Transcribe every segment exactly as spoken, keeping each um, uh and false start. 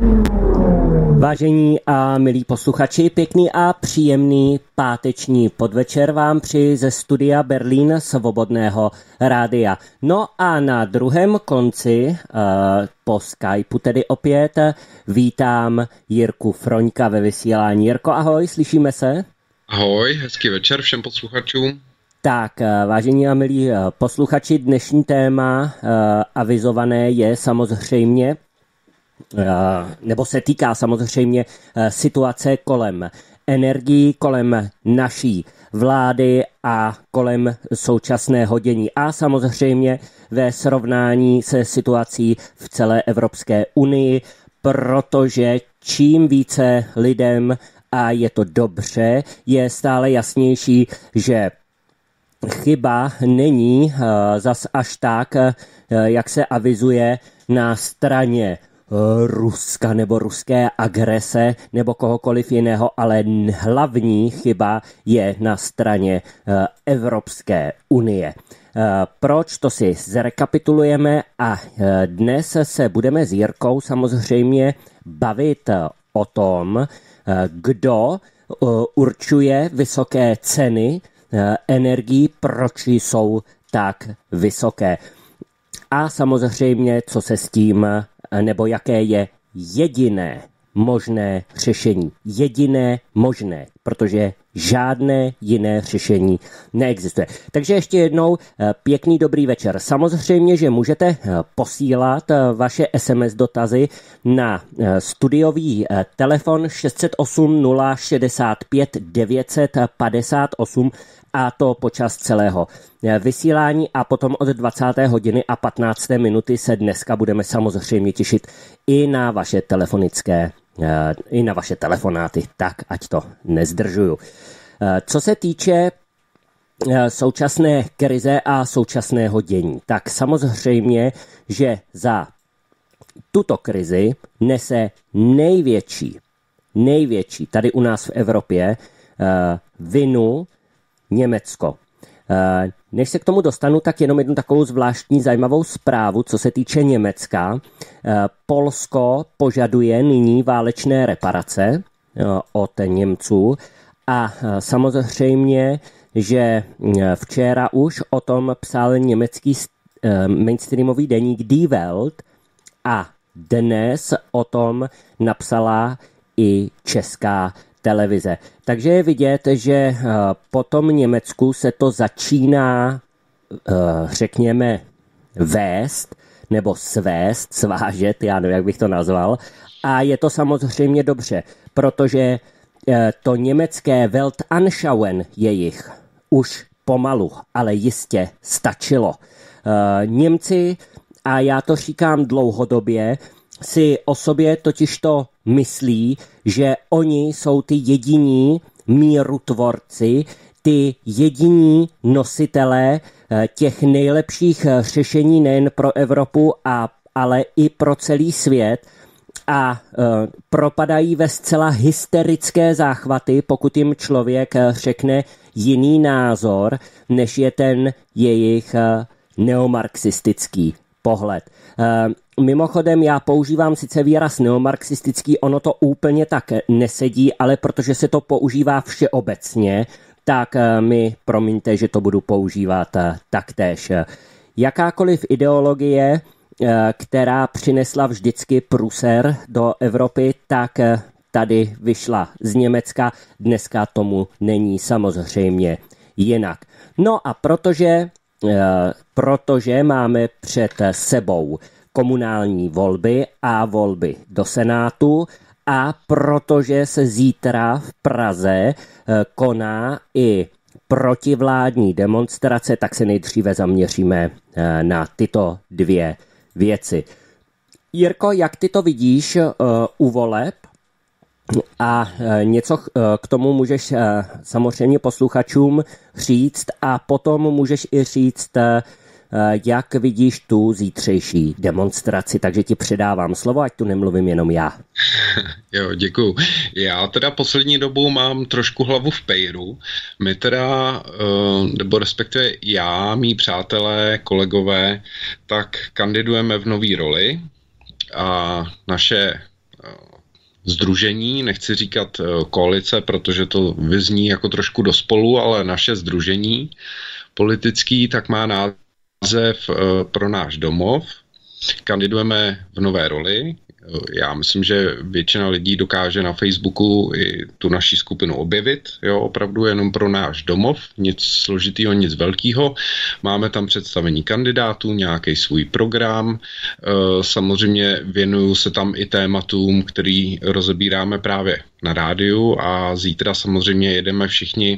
Vážení a milí posluchači, pěkný a příjemný páteční podvečer vám přeji ze studia Berlín Svobodného rádia. No a na druhém konci, uh, po Skypeu tedy opět, vítám Jirku Froňka ve vysílání. Jirko, ahoj, slyšíme se? Ahoj, hezký večer všem posluchačům. Tak, vážení a milí posluchači, dnešní téma uh, avizované je samozřejmě nebo se týká samozřejmě situace kolem energií, kolem naší vlády a kolem současného dění. A samozřejmě ve srovnání se situací v celé Evropské unii, protože čím více lidem, a je to dobře, je stále jasnější, že chyba není zas až tak, jak se avizuje na straně Ruska nebo ruské agrese nebo kohokoliv jiného, ale hlavní chyba je na straně Evropské unie. Proč, to si zrekapitulujeme a dnes se budeme s Jirkou samozřejmě bavit o tom, kdo určuje vysoké ceny energií, proč jsou tak vysoké. A samozřejmě, co se s tím, nebo jaké je jediné možné řešení. Jediné možné, protože žádné jiné řešení neexistuje. Takže ještě jednou pěkný dobrý večer. Samozřejmě, že můžete posílat vaše es em es dotazy na studiový telefon šest set osm nula šedesát pět devět set padesát osm, a to počas celého vysílání, a potom od dvacáté hodiny a patnácté minuty se dneska budeme samozřejmě těšit i na vaše telefonické, i na vaše telefonáty, tak ať to nezdržuju. Co se týče současné krize a současného dění, tak samozřejmě, že za tuto krizi nese největší, největší tady u nás v Evropě vinu Německo. Než se k tomu dostanu, tak jenom jednu takovou zvláštní zajímavou zprávu, co se týče Německa. Polsko požaduje nyní válečné reparace od Němců a samozřejmě, že včera už o tom psal německý mainstreamový deník Die Welt a dnes o tom napsala i česká televize. Takže je vidět, že po tom Německu se to začíná, řekněme, vést, nebo svést, svážet, já nevím, jak bych to nazval. A je to samozřejmě dobře, protože to německé Weltanschauung jejich už pomalu, ale jistě stačilo. Němci, a já to říkám dlouhodobě, si o sobě totižto myslí, že oni jsou ty jediní mírutvorci, ty jediní nositelé těch nejlepších řešení nejen pro Evropu, a, ale i pro celý svět, a e, propadají ve zcela hysterické záchvaty, pokud jim člověk řekne jiný názor, než je ten jejich e, neomarxistický pohled. E, Mimochodem, já používám sice výraz neomarxistický, ono to úplně tak nesedí, ale protože se to používá všeobecně, tak mi promiňte, že to budu používat taktéž. Jakákoliv ideologie, která přinesla vždycky průser do Evropy, tak tady vyšla z Německa. Dneska tomu není samozřejmě jinak. No a protože, protože máme před sebou komunální volby a volby do Senátu, a protože se zítra v Praze koná i protivládní demonstrace, tak se nejdříve zaměříme na tyto dvě věci. Jirko, jak ty to vidíš u voleb? A něco k tomu můžeš samozřejmě posluchačům říct, a potom můžeš i říct, jak vidíš tu zítřejší demonstraci. Takže ti předávám slovo, ať tu nemluvím jenom já. Jo, děkuju. Já teda poslední dobou mám trošku hlavu v pejru. My teda, nebo respektive já, mý přátelé, kolegové, tak kandidujeme v nový roli a naše sdružení, nechci říkat koalice, protože to vyzní jako trošku do spolu, ale naše sdružení politický, tak má název Pro náš domov. Kandidujeme v nové roli. Já myslím, že většina lidí dokáže na Facebooku i tu naši skupinu objevit, jo, opravdu jenom Pro náš domov, nic složitýho, nic velkého. Máme tam představení kandidátů, nějaký svůj program, samozřejmě věnuju se tam i tématům, který rozebíráme právě na rádiu a zítra samozřejmě jedeme všichni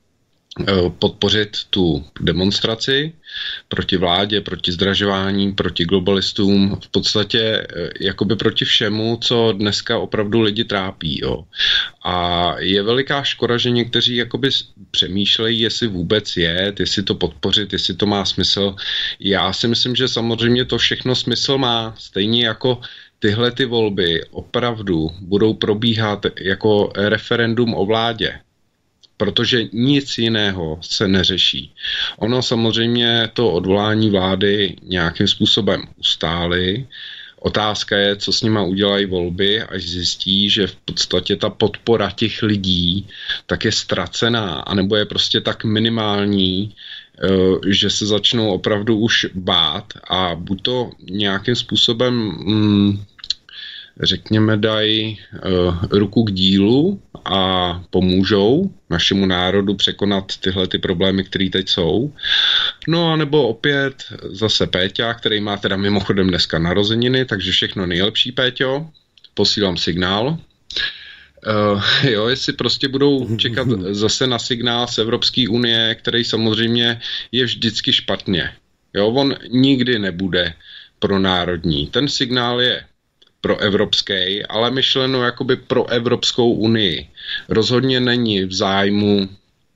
podpořit tu demonstraci proti vládě, proti zdražování, proti globalistům, v podstatě jakoby proti všemu, co dneska opravdu lidi trápí. Jo. A je veliká škoda, že někteří jakoby přemýšlejí, jestli vůbec je, jestli to podpořit, jestli to má smysl. Já si myslím, že samozřejmě to všechno smysl má, stejně jako tyhle ty volby opravdu budou probíhat jako referendum o vládě. Protože nic jiného se neřeší. Ono samozřejmě to odvolání vlády nějakým způsobem ustáli. Otázka je, co s nima udělají volby, až zjistí, že v podstatě ta podpora těch lidí tak je ztracená, anebo je prostě tak minimální, že se začnou opravdu už bát a buď to nějakým způsobem mm, řekněme, dají uh, ruku k dílu a pomůžou našemu národu překonat tyhle ty problémy, které teď jsou. No a nebo opět zase Péťa, který má teda mimochodem dneska narozeniny, takže všechno nejlepší, Péťo. Posílám signál. Uh, jo, jestli prostě budou čekat zase na signál z Evropské unie, který samozřejmě je vždycky špatně. Jo, on nikdy nebude pronárodní. Ten signál je pro evropský, ale myšleno jakoby pro Evropskou unii. Rozhodně není v zájmu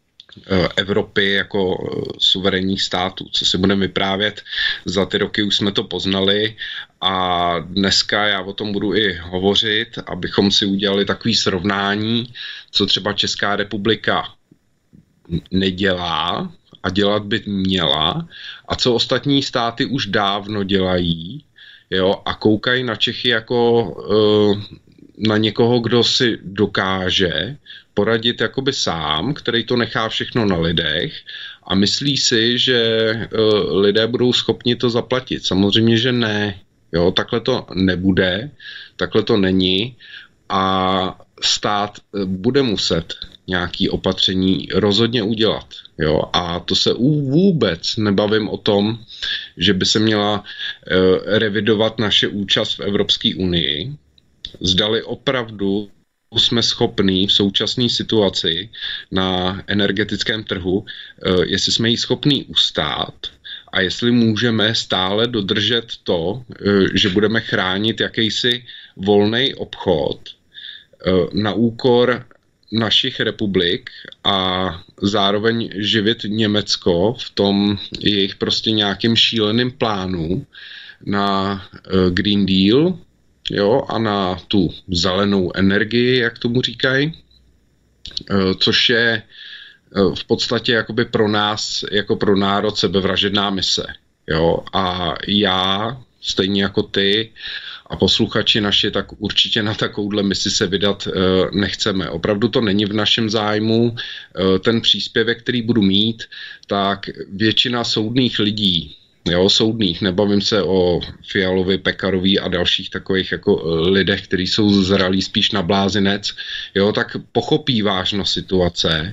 Evropy jako suverénních států. Co si budeme vyprávět, za ty roky už jsme to poznali a dneska já o tom budu i hovořit, abychom si udělali takový srovnání, co třeba Česká republika nedělá a dělat by měla a co ostatní státy už dávno dělají. Jo, a koukají na Čechy jako uh, na někoho, kdo si dokáže poradit jakoby sám, který to nechá všechno na lidech a myslí si, že uh, lidé budou schopni to zaplatit. Samozřejmě, že ne. Jo, takhle to nebude, takhle to není a stát bude muset nějaké opatření rozhodně udělat. Jo? A to se vůbec nebavím o tom, že by se měla uh, revidovat naše účast v Evropské unii. Zdali opravdu jsme schopní v současné situaci na energetickém trhu, uh, jestli jsme ji schopní ustát a jestli můžeme stále dodržet to, uh, že budeme chránit jakýsi volný obchod uh, na úkor našich republik a zároveň živit Německo v tom jejich prostě nějakým šíleným plánu na uh, Green Deal, jo, a na tu zelenou energii, jak tomu říkají, uh, což je uh, v podstatě jakoby pro nás, jako pro národ sebevražedná mise, jo, a já, stejně jako ty a posluchači naši, tak určitě na takovouhle misi se vydat e, nechceme. Opravdu to není v našem zájmu. E, ten příspěvek, který budu mít, tak většina soudných lidí, jo, soudných, nebavím se o Fialovi, Pekarovi a dalších takových jako lidech, kteří jsou zralí spíš na blázinec, jo, tak pochopí vážnost situace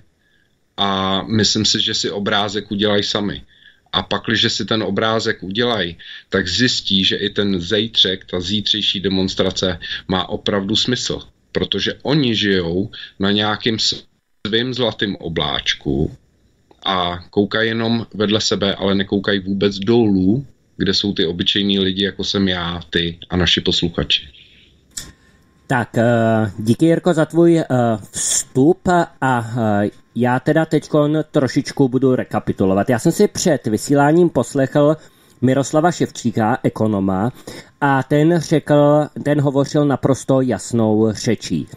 a myslím si, že si obrázek udělají sami. A pak, když si ten obrázek udělají, tak zjistí, že i ten zítřek, ta zítřejší demonstrace má opravdu smysl. Protože oni žijou na nějakým svým zlatým obláčku a koukají jenom vedle sebe, ale nekoukají vůbec dolů, kde jsou ty obyčejní lidi, jako jsem já, ty a naši posluchači. Tak, díky, Jirko, za tvůj vstup a já teda teď trošičku budu rekapitulovat. Já jsem si před vysíláním poslechl Miroslava Ševčíka, ekonoma, a ten řekl, ten hovořil naprosto jasnou řečí.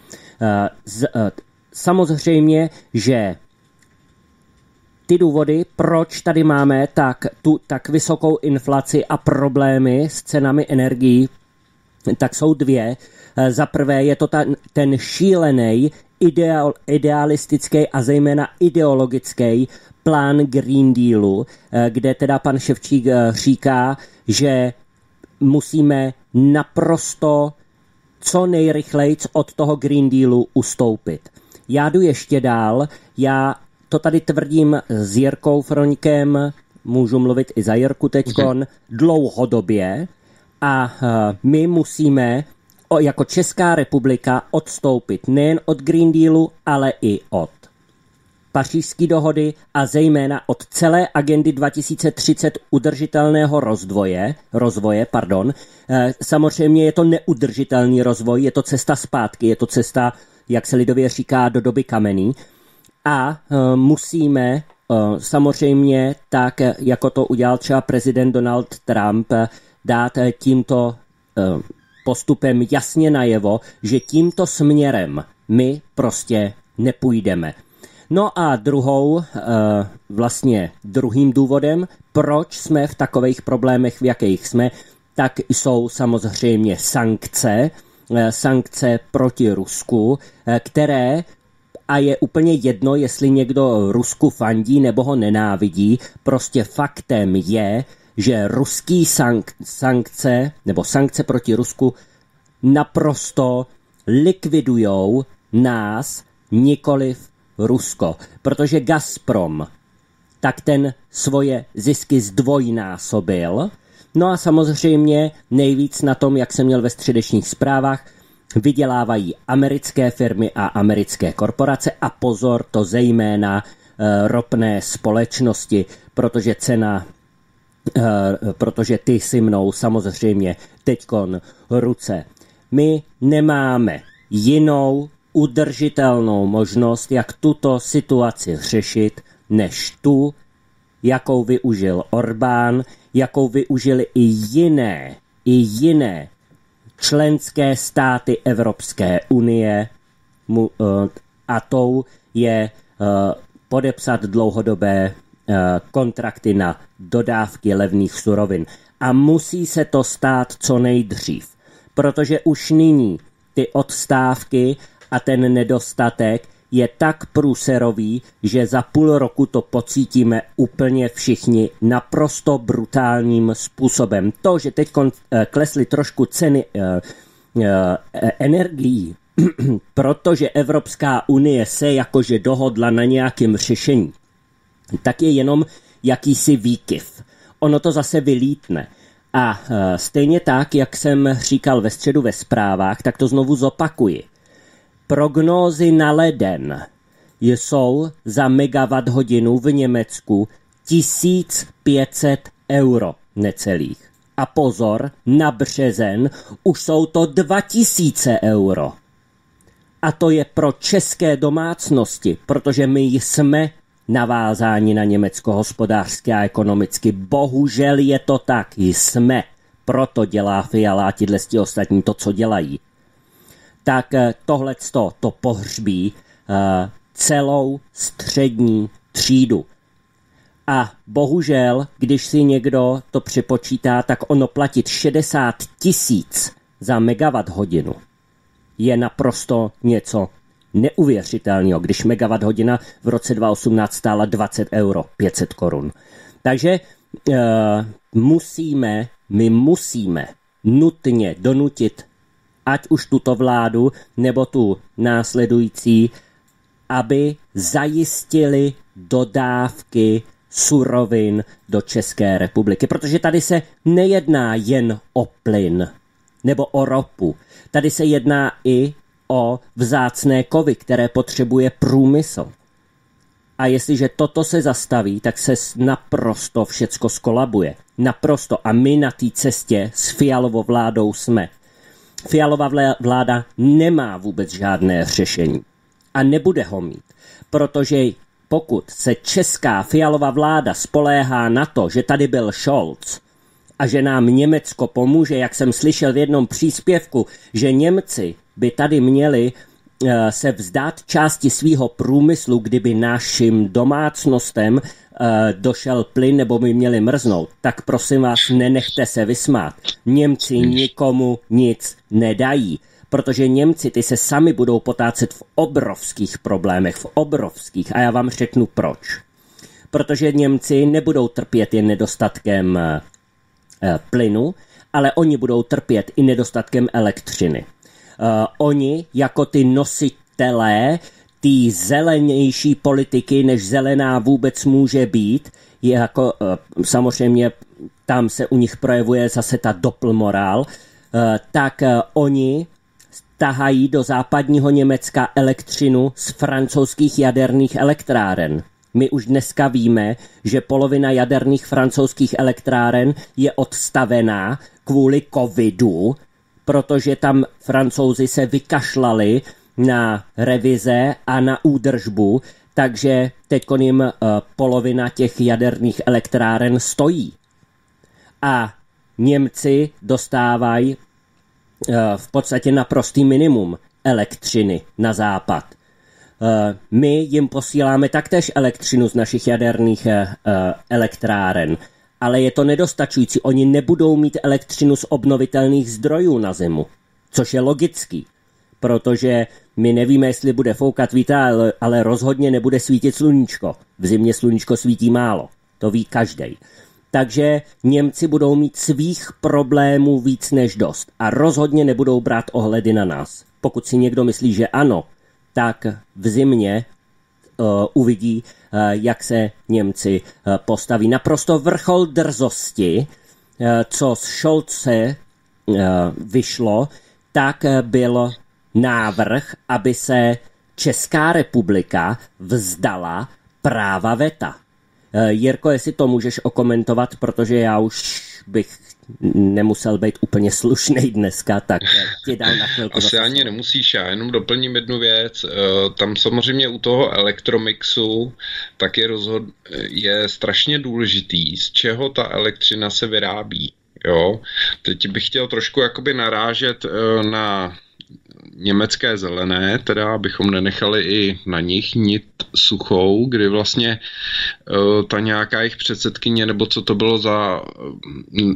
Samozřejmě, že ty důvody, proč tady máme tak, tu, tak vysokou inflaci a problémy s cenami energií, tak jsou dvě. Za prvé je to ta, ten šílený, ideal, idealistický a zejména ideologický plán Green Dealu, kde teda pan Ševčík říká, že musíme naprosto co nejrychleji od toho Green Dealu ustoupit. Já jdu ještě dál, já to tady tvrdím s Jirkou Froňkem, můžu mluvit i za Jirku teďkon, dlouhodobě a my musíme jako Česká republika odstoupit nejen od Green Dealu, ale i od Pařížské dohody a zejména od celé agendy dva tisíce třicet udržitelného rozvoje, rozvoje, pardon. Samozřejmě je to neudržitelný rozvoj, je to cesta zpátky, je to cesta, jak se lidově říká, do doby kamenný. A musíme samozřejmě tak, jako to udělal třeba prezident Donald Trump, dát tímto postupem jasně najevo, že tímto směrem my prostě nepůjdeme. No a druhou, vlastně druhým důvodem, proč jsme v takových problémech, v jakých jsme, tak jsou samozřejmě sankce, sankce proti Rusku, které, a je úplně jedno, jestli někdo Rusku fandí nebo ho nenávidí, prostě faktem je, že ruský sank- sankce nebo sankce proti Rusku naprosto likvidujou nás, nikoliv Rusko. Protože Gazprom tak ten svoje zisky zdvojnásobil. No a samozřejmě nejvíc na tom, jak jsem měl ve středečních zprávách, vydělávají americké firmy a americké korporace a pozor, to zejména e, ropné společnosti, protože cena Uh, protože ty si mnou samozřejmě teďkon ruce. My nemáme jinou udržitelnou možnost, jak tuto situaci řešit, než tu, jakou využil Orbán, jakou využili i jiné, i jiné členské státy Evropské unie, mu, uh, a tou je uh, podepsat dlouhodobé kontrakty na dodávky levných surovin. A musí se to stát co nejdřív, protože už nyní ty odstávky a ten nedostatek je tak průserový, že za půl roku to pocítíme úplně všichni naprosto brutálním způsobem. To, že teď klesly trošku ceny energií, protože Evropská unie se jakože dohodla na nějakém řešení, tak je jenom jakýsi výkyv. Ono to zase vylítne. A e, stejně tak, jak jsem říkal ve středu ve zprávách, tak to znovu zopakuji. Prognózy na leden jsou za megawatt hodinu v Německu tisíc pět set euro necelých. A pozor, na březen už jsou to dva tisíce euro. A to je pro české domácnosti, protože my jsme navázáni na Německo hospodářsky a ekonomicky. Bohužel je to tak, jsme. Proto dělá Fiala a tihle ostatní to, co dělají. Tak tohleto to pohřbí uh, celou střední třídu. A bohužel, když si někdo to připočítá, tak ono platit šedesát tisíc za megawatt hodinu je naprosto něco neuvěřitelného, když megawatt hodina v roce dva tisíce osmnáct stála dvacet euro, pět set korun. Takže uh, musíme, my musíme nutně donutit ať už tuto vládu nebo tu následující, aby zajistili dodávky surovin do České republiky. Protože tady se nejedná jen o plyn nebo o ropu. Tady se jedná i o vzácné kovy, které potřebuje průmysl. A jestliže toto se zastaví, tak se naprosto všecko skolabuje. Naprosto. A my na té cestě s Fialovou vládou jsme. Fialová vláda nemá vůbec žádné řešení. A nebude ho mít. Protože pokud se česká Fialová vláda spoléhá na to, že tady byl Scholz a že nám Německo pomůže, jak jsem slyšel v jednom příspěvku, že Němci by tady měli se vzdát části svýho průmyslu, kdyby našim domácnostem došel plyn nebo by měli mrznout, tak prosím vás, nenechte se vysmát. Němci nikomu nic nedají, protože Němci ty se sami budou potácet v obrovských problémech, v obrovských. A já vám řeknu proč. Protože Němci nebudou trpět jen nedostatkem plynu, ale oni budou trpět i nedostatkem elektřiny. Uh, oni jako ty nositelé ty zelenější politiky, než zelená vůbec může být, je jako uh, samozřejmě tam se u nich projevuje zase ta doppelmorál, uh, tak uh, oni tahají do západního Německa elektřinu z francouzských jaderných elektráren. My už dneska víme, že polovina jaderných francouzských elektráren je odstavená kvůli covidu, protože tam Francouzi se vykašlali na revize a na údržbu, takže teď jim uh, polovina těch jaderných elektráren stojí. A Němci dostávají uh, v podstatě naprostý minimum elektřiny na západ. Uh, my jim posíláme taktéž elektřinu z našich jaderných uh, elektráren, ale je to nedostačující. Oni nebudou mít elektřinu z obnovitelných zdrojů na zimu, což je logický, protože my nevíme, jestli bude foukat vítr, ale, ale rozhodně nebude svítit sluníčko. V zimě sluníčko svítí málo, to ví každej. Takže Němci budou mít svých problémů víc než dost a rozhodně nebudou brát ohledy na nás. Pokud si někdo myslí, že ano, tak v zimě uh, uvidí, uh, jak se Němci uh, postaví. Naprosto vrchol drzosti, uh, co z Scholze uh, vyšlo, tak uh, byl návrh, aby se Česká republika vzdala práva veta. Uh, Jirko, jestli to můžeš okomentovat, protože já už bych nemusel být úplně slušnej dneska, tak ti dám na chvilku. Asi ani nemusíš, já jenom doplním jednu věc. Tam samozřejmě u toho elektromixu tak je, rozhod... je strašně důležitý, z čeho ta elektřina se vyrábí. Jo? Teď bych chtěl trošku jakoby narážet na německé zelené, teda abychom nenechali i na nich nit suchou, kdy vlastně uh, ta nějaká jejich předsedkyně, nebo co to bylo za uh,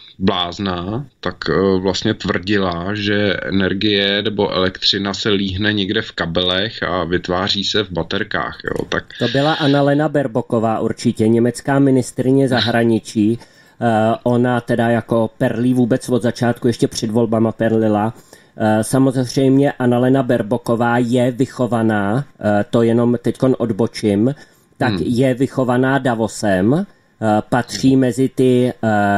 blázna, tak uh, vlastně tvrdila, že energie nebo elektřina se líhne někde v kabelech a vytváří se v baterkách. Jo? Tak... To byla Annalena Baerbocková určitě, německá ministryně zahraničí. Uh, ona teda jako perlí vůbec od začátku, ještě před volbama perlila. Samozřejmě Annalena Baerbocková je vychovaná, to jenom teďkon odbočím, tak hmm. je vychovaná Davosem, patří mezi ty,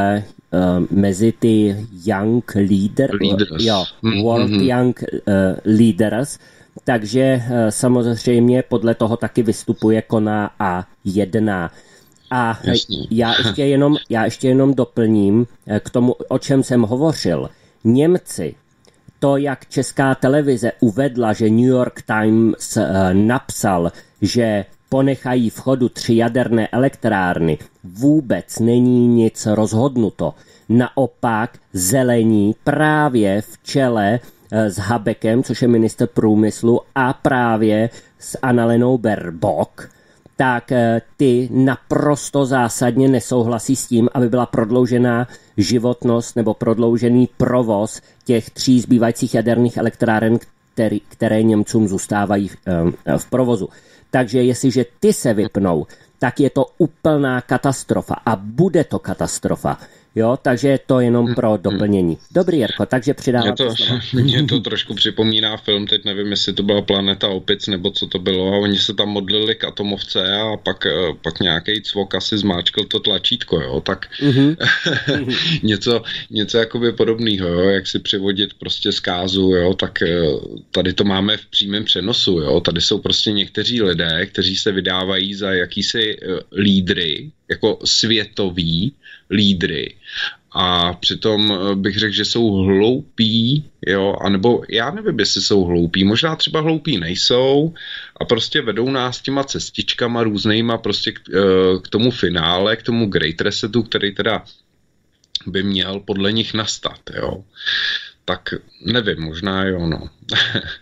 mezi ty young leader, leaders. Jo, world hmm. young leaders, takže samozřejmě podle toho taky vystupuje, koná a jedná. A já ještě, jenom, já ještě jenom doplním k tomu, o čem jsem hovořil. Němci, to, jak česká televize uvedla, že New York Times uh, napsal, že ponechají v chodu tři jaderné elektrárny, vůbec není nic rozhodnuto. Naopak zelení právě v čele uh, s Habekem, což je ministr průmyslu, a právě s Annalenou Baerbock, tak uh, ty naprosto zásadně nesouhlasí s tím, aby byla prodloužená životnost nebo prodloužený provoz těch tří zbývajících jaderných elektráren, který, které Němcům zůstávají v, v provozu. Takže jestliže ty se vypnou, tak je to úplná katastrofa a bude to katastrofa. Jo, takže to jenom pro doplnění. Dobrý, Jirko, takže přidávám. Mně to trošku připomíná film, teď nevím, jestli to byla Planeta opic, nebo co to bylo, a oni se tam modlili k atomovce a pak, pak nějaký cvok asi zmáčkl to tlačítko, jo, tak mm-hmm. něco, něco jakoby podobného, jo, jak si přivodit prostě zkázu, jo, tak tady to máme v přímém přenosu, jo, tady jsou prostě někteří lidé, kteří se vydávají za jakýsi lídry, jako světoví lídry. A přitom bych řekl, že jsou hloupí, jo, anebo já nevím, jestli jsou hloupí, možná třeba hloupí nejsou a prostě vedou nás těma cestičkama různýma prostě k, k tomu finále, k tomu Great Resetu, který teda by měl podle nich nastat, jo. Tak nevím, možná jo, no.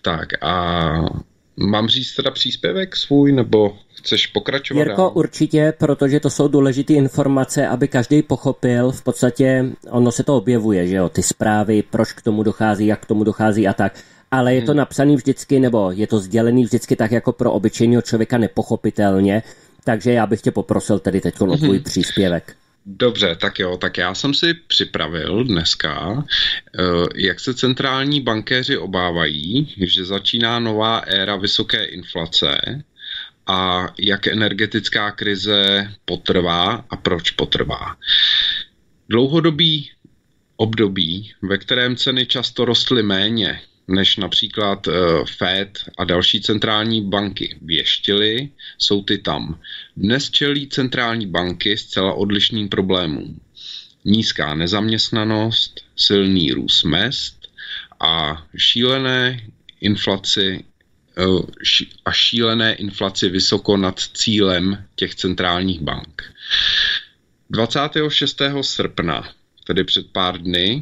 Tak a mám říct teda příspěvek svůj, nebo chceš pokračovat? Jirko, dál? Určitě, protože to jsou důležité informace, aby každý pochopil, v podstatě ono se to objevuje, že jo, ty zprávy, proč k tomu dochází, jak k tomu dochází a tak, ale je to hmm. napsaný vždycky, nebo je to sdělený vždycky tak jako pro obyčejného člověka nepochopitelně, takže já bych tě poprosil tedy teď o tvůj hmm. příspěvek. Dobře, tak jo, tak já jsem si připravil dneska, jak se centrální bankéři obávají, že začíná nová éra vysoké inflace a jak energetická krize potrvá a proč potrvá. Dlouhodobý období, ve kterém ceny často rostly méně, než například Fed a další centrální banky věštily, jsou ty tam. Dnes čelí centrální banky zcela odlišným problémům. Nízká nezaměstnanost, silný růst mezd a šílené inflaci a šílené inflaci vysoko nad cílem těch centrálních bank. dvacátého šestého srpna, tedy před pár dny,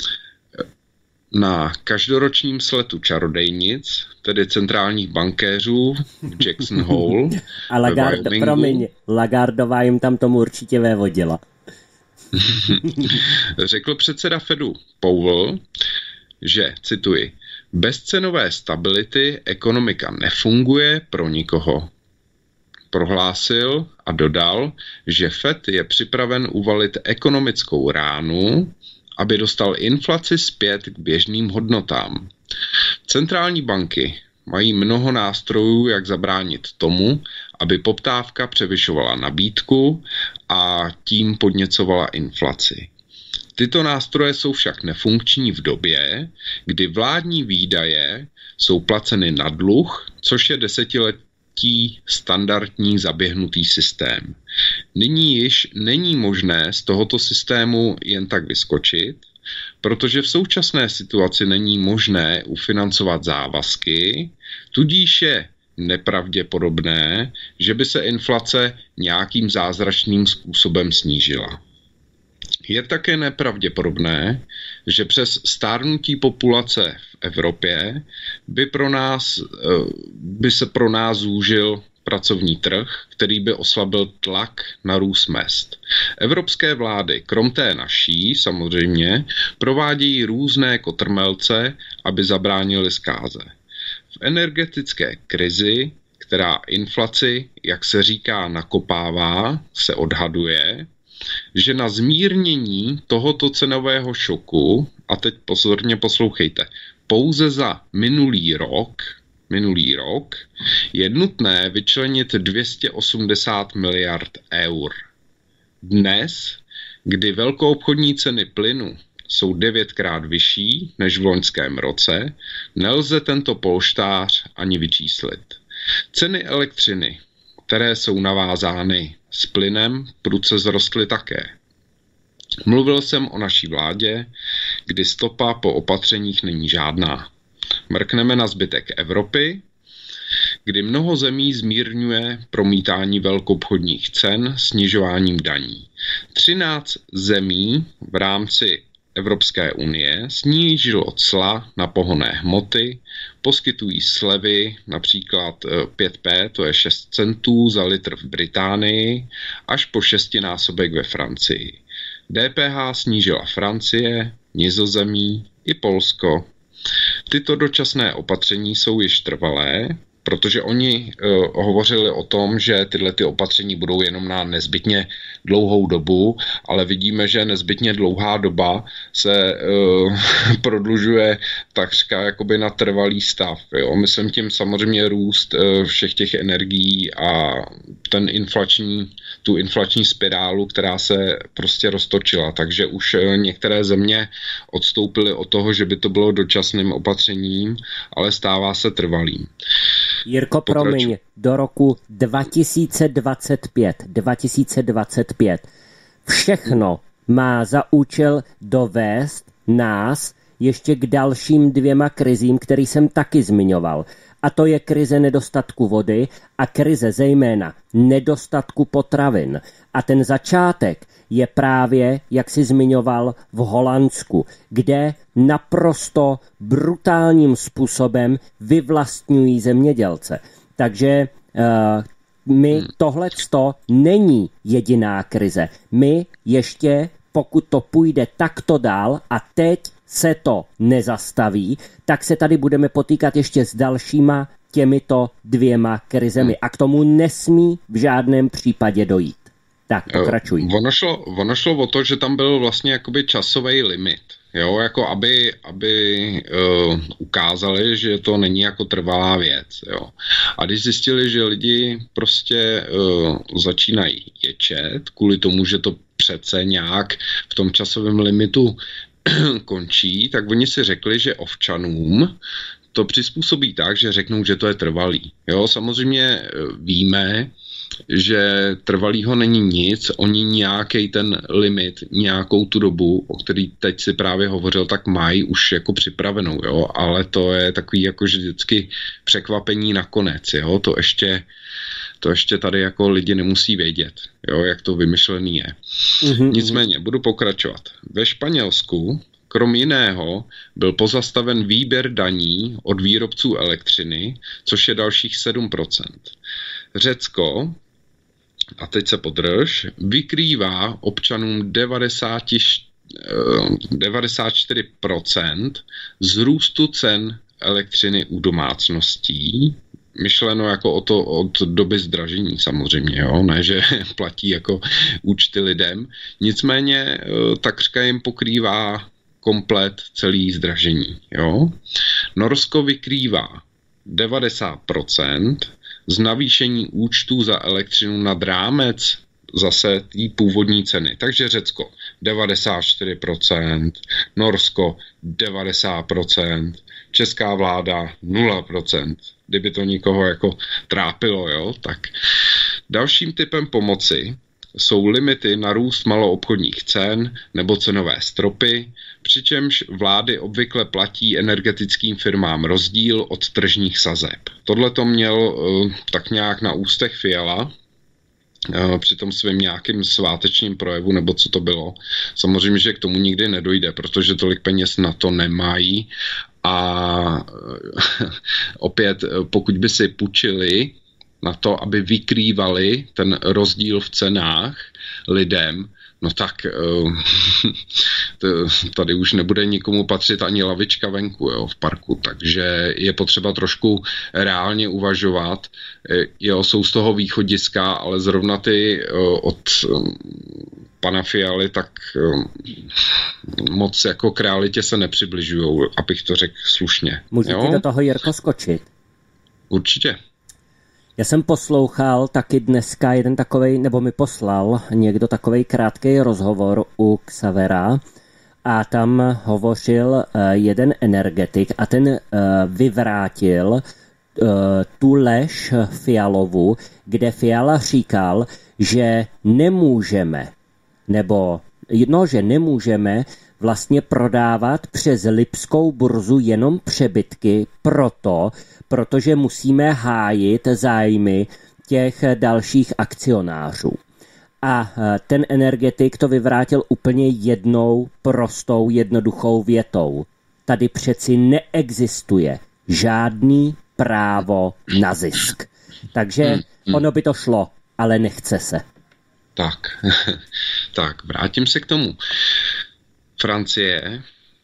na každoročním sletu čarodejnic, tedy centrálních bankéřů v Jackson Hole a Lagarde, promiň, Lagardová jim tam tomu určitě vévodila. Řekl předseda Fedu Powell, že, cituji, bez cenové stability ekonomika nefunguje pro nikoho. Prohlásil a dodal, že Fed je připraven uvalit ekonomickou ránu, aby dostal inflaci zpět k běžným hodnotám. Centrální banky mají mnoho nástrojů, jak zabránit tomu, aby poptávka převyšovala nabídku a tím podněcovala inflaci. Tyto nástroje jsou však nefunkční v době, kdy vládní výdaje jsou placeny na dluh, což je desetiletí standardní zaběhnutý systém. Nyní již není možné z tohoto systému jen tak vyskočit, protože v současné situaci není možné ufinancovat závazky, tudíž je nepravděpodobné, že by se inflace nějakým zázračným způsobem snížila. Je také nepravděpodobné, že přes stárnutí populace v Evropě by, pro nás, by se pro nás zúžil pracovní trh, který by oslabil tlak na růst mezd. Evropské vlády, krom té naší samozřejmě, provádějí různé kotrmelce, aby zabránili zkáze. V energetické krizi, která inflaci, jak se říká, nakopává, se odhaduje, že na zmírnění tohoto cenového šoku, a teď pozorně poslouchejte, pouze za minulý rok, minulý rok je nutné vyčlenit dvě stě osmdesát miliard eur. Dnes, kdy velkoobchodní ceny plynu jsou devětkrát vyšší než v loňském roce, nelze tento polštář ani vyčíslit. Ceny elektřiny, které jsou navázány s plynem, prudce zrostly také. Mluvil jsem o naší vládě, kdy stopa po opatřeních není žádná. Mrkneme na zbytek Evropy, kdy mnoho zemí zmírňuje promítání velkoobchodních cen snižováním daní. třináct zemí v rámci Evropské unie snížilo cla na pohonné hmoty, poskytují slevy například pět pé, to je šest centů za litr v Británii, až po šestinásobek ve Francii. dé pé há snížila Francie, Nizozemí i Polsko. Tyto dočasné opatření jsou již trvalé, protože oni uh, hovořili o tom, že tyhle ty opatření budou jenom na nezbytně dlouhou dobu, ale vidíme, že nezbytně dlouhá doba se uh, prodlužuje takřka jakoby na trvalý stav. Jo? Myslím tím samozřejmě růst uh, všech těch energií a ten inflační, tu inflační spirálu, která se prostě roztočila. Takže už uh, některé země odstoupily od toho, že by to bylo dočasným opatřením, ale stává se trvalým. Jirko, promiň, do roku dva tisíce dvacet pět, dva tisíce dvacet pět všechno má za účel dovést nás ještě k dalším dvěma krizím, který jsem taky zmiňoval. a to je krize nedostatku vody a krize zejména nedostatku potravin. A ten začátek je právě, jak si zmiňoval, v Holandsku, kde naprosto brutálním způsobem vyvlastňují zemědělce. Takže uh, my tohleto není jediná krize. My ještě, pokud to půjde takto dál a teď se to nezastaví, tak se tady budeme potýkat ještě s dalšíma těmito dvěma krizemi. A k tomu nesmí v žádném případě dojít. Tak, pokračuj. Ono šlo, ono šlo o to, že tam byl vlastně jakoby časový limit. Jo, jako aby, aby uh, ukázali, že to není jako trvalá věc. Jo. A když zjistili, že lidi prostě uh, začínají ječet, kvůli tomu, že to přece nějak v tom časovém limitu končí, tak oni si řekli, že ovčanům to přizpůsobí tak, že řeknou, že to je trvalý. Jo, samozřejmě víme, že trvalýho není nic, oni nějaký ten limit, nějakou tu dobu, o který teď si právě hovořil, tak mají už jako připravenou, jo, ale to je takový jako že vždycky překvapení nakonec, jo, to ještě to ještě tady jako lidi nemusí vědět, jo, jak to vymyšlený je. Mm-hmm. Nicméně, budu pokračovat. Ve Španělsku, krom jiného, byl pozastaven výběr daní od výrobců elektřiny, což je dalších sedm procent. Řecko, a teď se podrž, vykrývá občanům devadesát čtyři procent z růstu cen elektřiny u domácností, myšleno jako o to od doby zdražení samozřejmě, jo? Ne, že platí jako účty lidem. Nicméně takřka jim pokrývá komplet celý zdražení. Jo? Norsko vykrývá devadesát procent z navýšení účtů za elektřinu nad rámec zase té původní ceny. Takže Řecko devadesát čtyři procent, Norsko devadesát procent, česká vláda nula procent. Kdyby to nikoho jako trápilo, jo, tak dalším typem pomoci jsou limity na růst maloobchodních cen nebo cenové stropy, přičemž vlády obvykle platí energetickým firmám rozdíl od tržních sazeb. Tohle to měl uh, tak nějak na ústech Fiala uh, při tom svým nějakým svátečním projevu, nebo co to bylo. Samozřejmě, že k tomu nikdy nedojde, protože tolik peněz na to nemají a uh, opět, pokud by si půjčili na to, aby vykrývali ten rozdíl v cenách lidem, no tak tady už nebude nikomu patřit ani lavička venku, jo, v parku, takže je potřeba trošku reálně uvažovat. Jo, jsou z toho východiska, ale zrovna ty od pana Fialy tak moc jako k realitě se nepřibližujou, abych to řekl slušně. Můžete do toho, Jirko, skočit? Určitě. Já jsem poslouchal taky dneska jeden takovej, nebo mi poslal někdo takovej krátký rozhovor u Xavera a tam hovořil jeden energetik a ten vyvrátil tu lež Fialovu, kde Fiala říkal, že nemůžeme, nebo no, že nemůžeme vlastně prodávat přes Lipskou burzu jenom přebytky proto, protože musíme hájit zájmy těch dalších akcionářů. A ten energetik to vyvrátil úplně jednou prostou, jednoduchou větou. Tady přeci neexistuje žádný právo na zisk. Takže hmm, hmm. ono by to šlo, ale nechce se. Tak, tak, vrátím se k tomu. Francie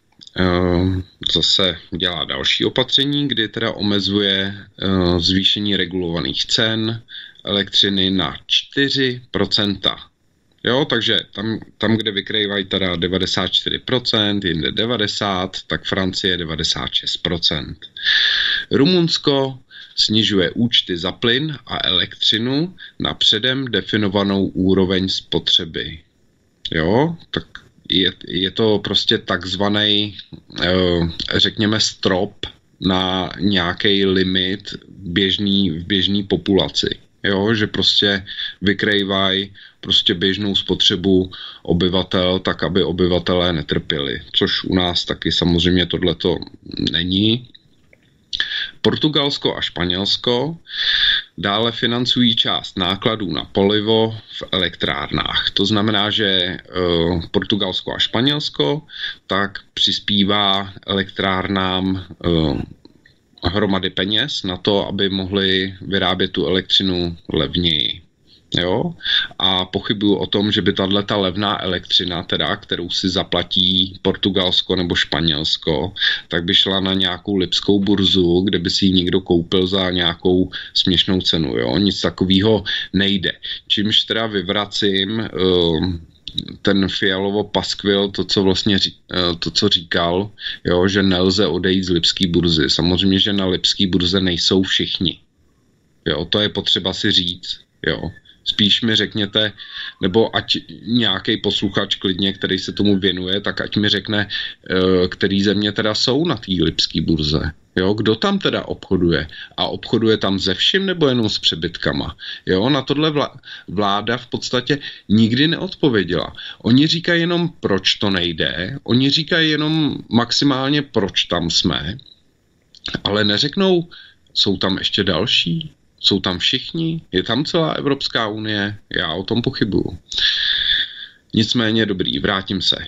zase dělá další opatření, kdy teda omezuje zvýšení regulovaných cen elektřiny na čtyři procenta. Jo, takže tam, tam, kde vykrývají teda devadesát čtyři procent, jinde devadesát procent, tak Francie devadesát šest procent. Rumunsko snižuje účty za plyn a elektřinu na předem definovanou úroveň spotřeby. Jo, tak je, je to prostě takzvaný, řekněme, strop na nějaký limit běžný, v běžné populaci. Jo, že prostě vykrývají prostě běžnou spotřebu obyvatel, tak aby obyvatelé netrpěli. Což u nás taky samozřejmě tohleto není. Portugalsko a Španělsko dále financují část nákladů na palivo v elektrárnách. To znamená, že uh, Portugalsko a Španělsko tak přispívá elektrárnám uh, hromady peněz na to, aby mohli vyrábět tu elektřinu levněji. Jo? A pochybuju o tom, že by tato levná elektřina, teda, kterou si zaplatí Portugalsko nebo Španělsko, tak by šla na nějakou lipskou burzu, kde by si ji někdo koupil za nějakou směšnou cenu. Jo? Nic takového nejde. Čímž teda vyvracím uh, ten Fialovo paskvil, to, co vlastně to, co říkal, jo, že nelze odejít z lipské burzy. Samozřejmě, že na lipské burze nejsou všichni. Jo, to je potřeba si říct. Jo. Spíš mi řekněte, nebo ať nějaký posluchač klidně, který se tomu věnuje, tak ať mi řekne, který země teda jsou na té lipské burze. Jo, kdo tam teda obchoduje? A obchoduje tam ze vším nebo jenom s přebytkama? Jo, na tohle vláda v podstatě nikdy neodpověděla. Oni říkají jenom, proč to nejde, oni říkají jenom maximálně, proč tam jsme, ale neřeknou, jsou tam ještě další? Jsou tam všichni? Je tam celá Evropská unie? Já o tom pochybuju. Nicméně dobrý, vrátím se.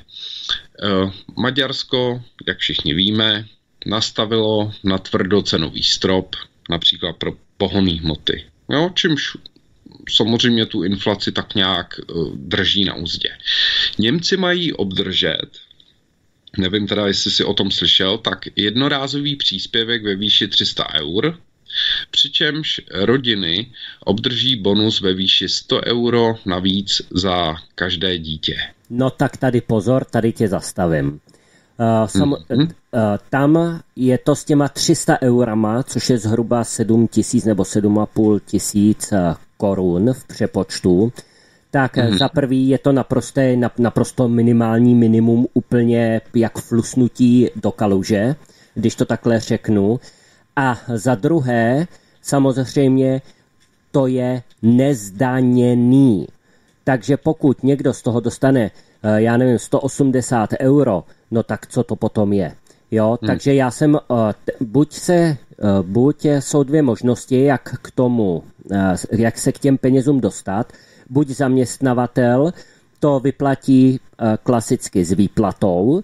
Maďarsko, jak všichni víme, nastavilo na tvrdo cenový strop, například pro pohonné hmoty. Jo, čímž samozřejmě tu inflaci tak nějak drží na uzdě. Němci mají obdržet, nevím teda, jestli si o tom slyšel, tak jednorázový příspěvek ve výši tři sta eur, přičemž rodiny obdrží bonus ve výši sto euro navíc za každé dítě. No tak tady pozor, tady tě zastavím. Uh, sam, mm-hmm. uh, tam je to s těma tři sta eurama, což je zhruba sedm tisíc nebo sedm a půl tisíc korun v přepočtu. Tak mm-hmm. za prvý je to naprosto, naprosto minimální minimum, úplně jak flusnutí do kaluže, když to takhle řeknu. A za druhé, samozřejmě, to je nezdaněný. Takže pokud někdo z toho dostane, já nevím, sto osmdesát euro, no tak co to potom je? Jo, hmm. takže já jsem, buď se, buď jsou dvě možnosti, jak k tomu, jak se k těm penězům dostat, buď zaměstnavatel to vyplatí klasicky s výplatou,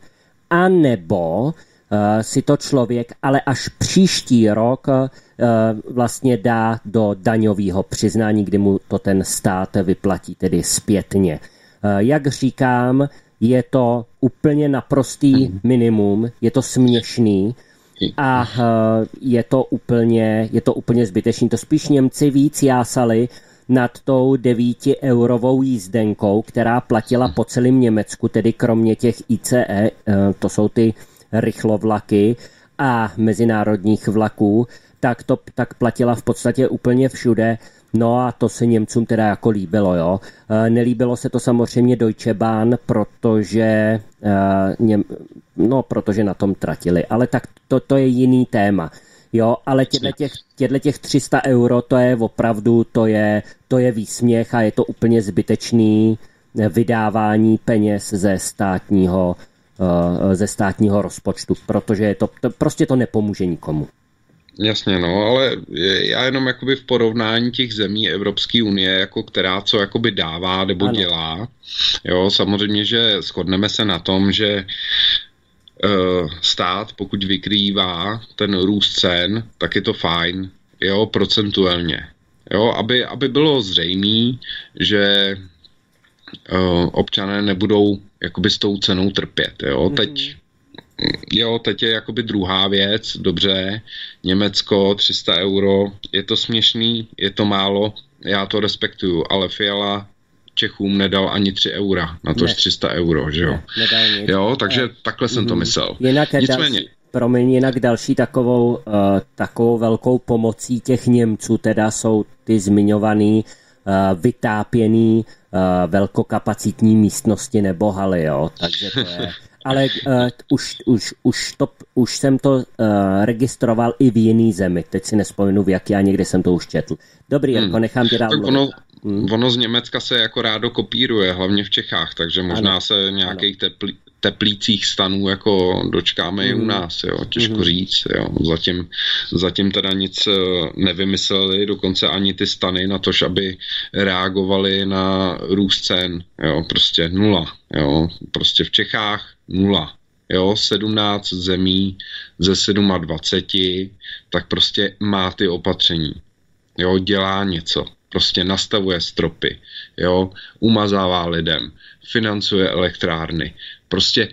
anebo si to člověk, ale až příští rok vlastně dá do daňového přiznání, kdy mu to ten stát vyplatí, tedy zpětně. Jak říkám, je to úplně naprostý minimum, je to směšný a je to úplně, je to úplně zbytečný. To spíš Němci víc jásali nad tou devíti eurovou jízdenkou, která platila po celém Německu, tedy kromě těch I C E, to jsou ty rychlovlaky a mezinárodních vlaků, tak to tak platila v podstatě úplně všude. No a to se Němcům teda jako líbilo, jo. Nelíbilo se to samozřejmě Deutsche Bahn, protože, no, protože na tom tratili, ale tak to, to je jiný téma. Jo, ale těchto těch, těchto těch tři sta euro, to je opravdu, to je, to je výsměch a je to úplně zbytečný vydávání peněz ze státního ze státního rozpočtu, protože je to, to prostě to nepomůže nikomu. Jasně, no, ale já jenom jakoby v porovnání těch zemí Evropské unie, jako která co jakoby dává nebo ano. dělá, jo, samozřejmě, že shodneme se na tom, že uh, stát, pokud vykrývá ten růst cen, tak je to fajn, jo, procentuálně, jo, aby, aby bylo zřejmé, že uh, občané nebudou jakoby s tou cenou trpět, jo, teď Jo, teď je jakoby druhá věc, dobře, Německo, tři sta euro, je to směšný, je to málo, já to respektuju, ale Fiala Čechům nedal ani tři eura, na tož tři sta euro, že jo. Ne, jo, takže ne. takhle jsem mm-hmm. to myslel. Jinak Nicméně. Další, promiň, jinak další takovou, uh, takovou velkou pomocí těch Němců teda jsou ty zmiňovaný uh, vytápěný uh, velkokapacitní místnosti nebo haly, jo, takže to je... Ale uh, už, už, už, to, už jsem to uh, registroval i v jiný zemi. Teď si nespomenu, v jaký, a někde jsem to už četl. Dobrý, hmm. jako nechám tě dál. Tak ono, Hmm. Ono z Německa se jako rádo kopíruje, hlavně v Čechách, takže možná ano. se nějakých teplý, teplících stanů jako dočkáme hmm. i u nás, jo, těžko hmm. říct, jo. Zatím, zatím teda nic nevymysleli, dokonce ani ty stany na tož, aby reagovali na růst cen, jo, prostě nula, jo, prostě v Čechách nula. Jo, sedmnáct zemí ze dvacet sedm, tak prostě má ty opatření. Jo, dělá něco. Prostě nastavuje stropy. Jo, umazává lidem. Financuje elektrárny. Prostě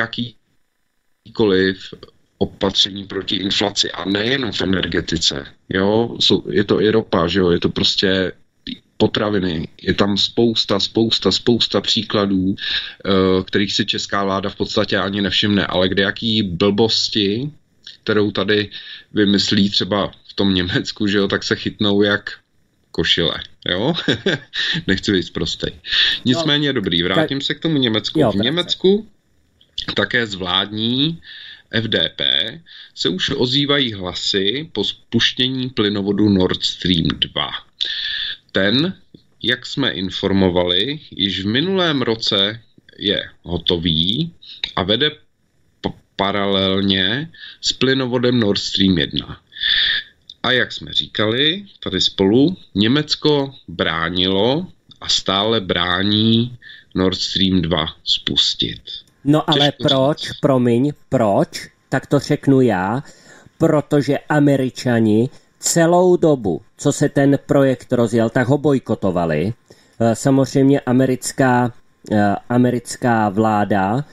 jakýkoliv opatření proti inflaci. A nejenom v energetice. Jo, je to i ropa, že jo, je to prostě potraviny. Je tam spousta, spousta, spousta příkladů, kterých si česká vláda v podstatě ani nevšimne, ale kde jaký blbosti, kterou tady vymyslí třeba v tom Německu, že jo, tak se chytnou jak košile, jo? Nechci být prostej. Nicméně no, dobrý, vrátím tak, se k tomu Německu. Jo, v Německu také z vládní F D P se už ozývají hlasy po spuštění plynovodu Nord Stream dva. Ten, jak jsme informovali, již v minulém roce je hotový a vede p- paralelně s plynovodem Nord Stream jedna. A jak jsme říkali, tady spolu, Německo bránilo a stále brání Nord Stream dva spustit. No ale Těžko proč, říct. promiň, proč? Tak to řeknu já, protože Američani celou dobu, co se ten projekt rozjel, tak ho bojkotovali. Samozřejmě americká, americká vláda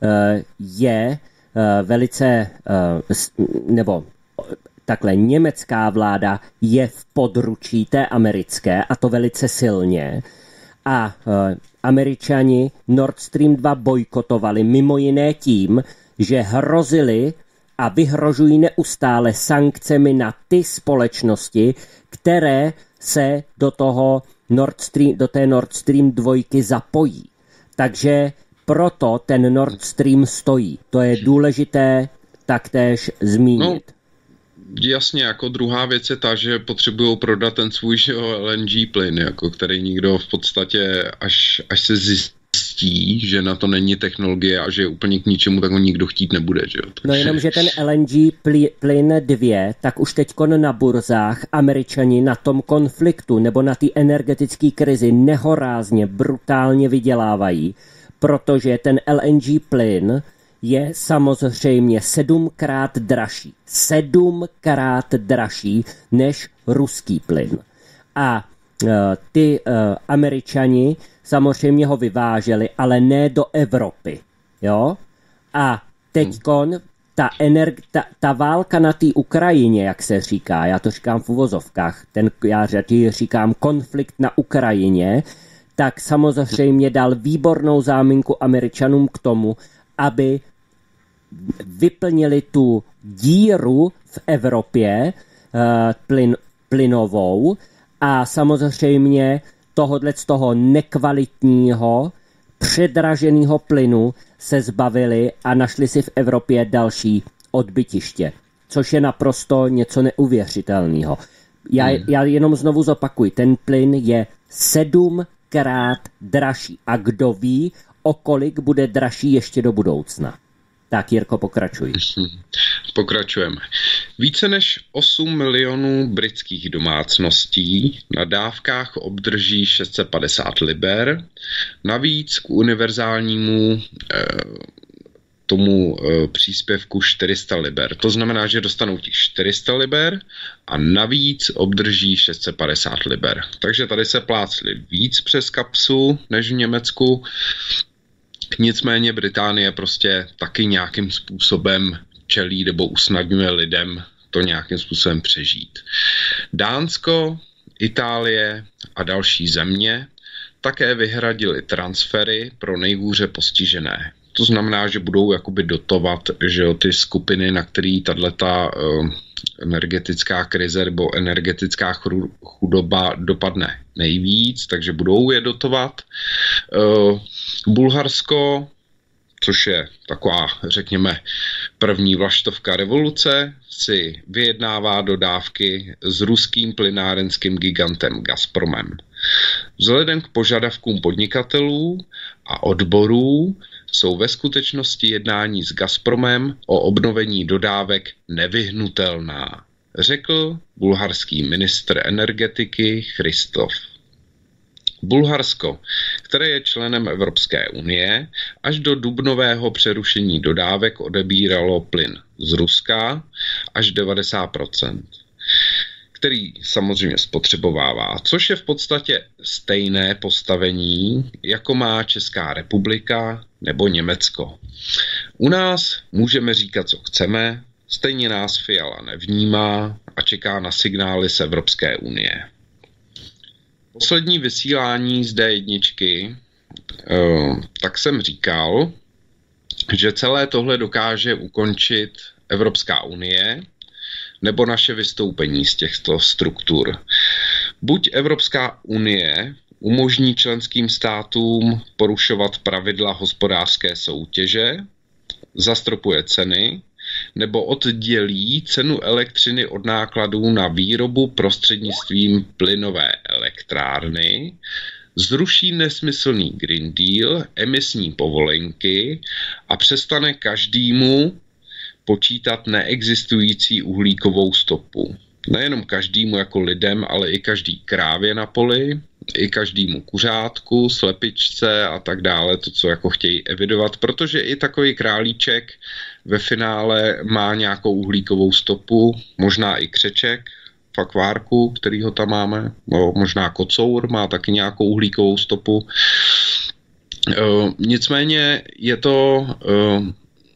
je velice, nebo takhle, německá vláda je v područí té americké, a to velice silně. A Američani Nord Stream dva bojkotovali mimo jiné tím, že hrozili a vyhrožují neustále sankcemi na ty společnosti, které se do toho Nord Stream, do té Nord Stream dva zapojí. Takže proto ten Nord Stream stojí. To je důležité taktéž zmínit. No, jasně, jako druhá věc je ta, že potřebují prodat ten svůj L N G plyn, jako který nikdo v podstatě, až, až se zjistí, že na to není technologie a že je úplně k ničemu, tak ho nikdo chtít nebude. Že jo? No jenom, že ten L N G plyn dva, tak už teďkon na burzách Američani na tom konfliktu nebo na té energetické krizi nehorázně, brutálně vydělávají, protože ten L N G plyn je samozřejmě sedmkrát dražší. Sedmkrát dražší než ruský plyn. A uh, ty uh, Američani samozřejmě ho vyváželi, ale ne do Evropy. Jo? A teďkon ta, energ- ta, ta válka na té Ukrajině, jak se říká, já to říkám v uvozovkách, ten, já říkám konflikt na Ukrajině, tak samozřejmě dal výbornou záminku Američanům k tomu, aby vyplnili tu díru v Evropě uh, plyn, plynovou a samozřejmě tohodle z toho nekvalitního, předraženého plynu se zbavili a našli si v Evropě další odbytiště, což je naprosto něco neuvěřitelného. Já, hmm. já jenom znovu zopakuji, ten plyn je sedmkrát dražší a kdo ví, o kolik bude dražší ještě do budoucna. Tak, Jirko, pokračuj. Pokračujeme. Více než osm milionů britských domácností na dávkách obdrží šest set padesát liber. Navíc k univerzálnímu eh, tomu eh, příspěvku čtyři sta liber. To znamená, že dostanou těch čtyři sta liber a navíc obdrží šest set padesát liber. Takže tady se plácli víc přes kapsu než v Německu. Nicméně Británie prostě taky nějakým způsobem čelí nebo usnadňuje lidem to nějakým způsobem přežít. Dánsko, Itálie a další země také vyhradili transfery pro nejhůře postižené. To znamená, že budou jakoby dotovat, že jo, ty skupiny, na který tato uh, energetická krize nebo energetická chudoba dopadne nejvíc, takže budou je dotovat. Uh, Bulharsko, což je taková, řekněme, první vlaštovka revoluce, si vyjednává dodávky s ruským plynárenským gigantem Gazpromem. Vzhledem k požadavkům podnikatelů a odborů jsou ve skutečnosti jednání s Gazpromem o obnovení dodávek nevyhnutelná, řekl bulharský ministr energetiky Christof. Bulharsko, které je členem Evropské unie, až do dubnového přerušení dodávek odebíralo plyn z Ruska až devadesát procent, který samozřejmě spotřebovává, což je v podstatě stejné postavení, jako má Česká republika nebo Německo. U nás můžeme říkat, co chceme, stejně nás Fiala nevnímá a čeká na signály z Evropské unie. Poslední vysílání z dé jedna, tak jsem říkal, že celé tohle dokáže ukončit Evropská unie nebo naše vystoupení z těchto struktur. Buď Evropská unie umožní členským státům porušovat pravidla hospodářské soutěže, zastropuje ceny, nebo oddělí cenu elektřiny od nákladů na výrobu prostřednictvím plynové elektrárny, zruší nesmyslný Green Deal, emisní povolenky a přestane každému počítat neexistující uhlíkovou stopu. Nejenom každému jako lidem, ale i každý krávě na poli, i každému kuřátku, slepičce a tak dále, to, co jako chtějí evidovat, protože i takový králíček ve finále má nějakou uhlíkovou stopu, možná i křeček v akvárku, kterýho tam máme, no, možná kocour má taky nějakou uhlíkovou stopu. E, nicméně je to e,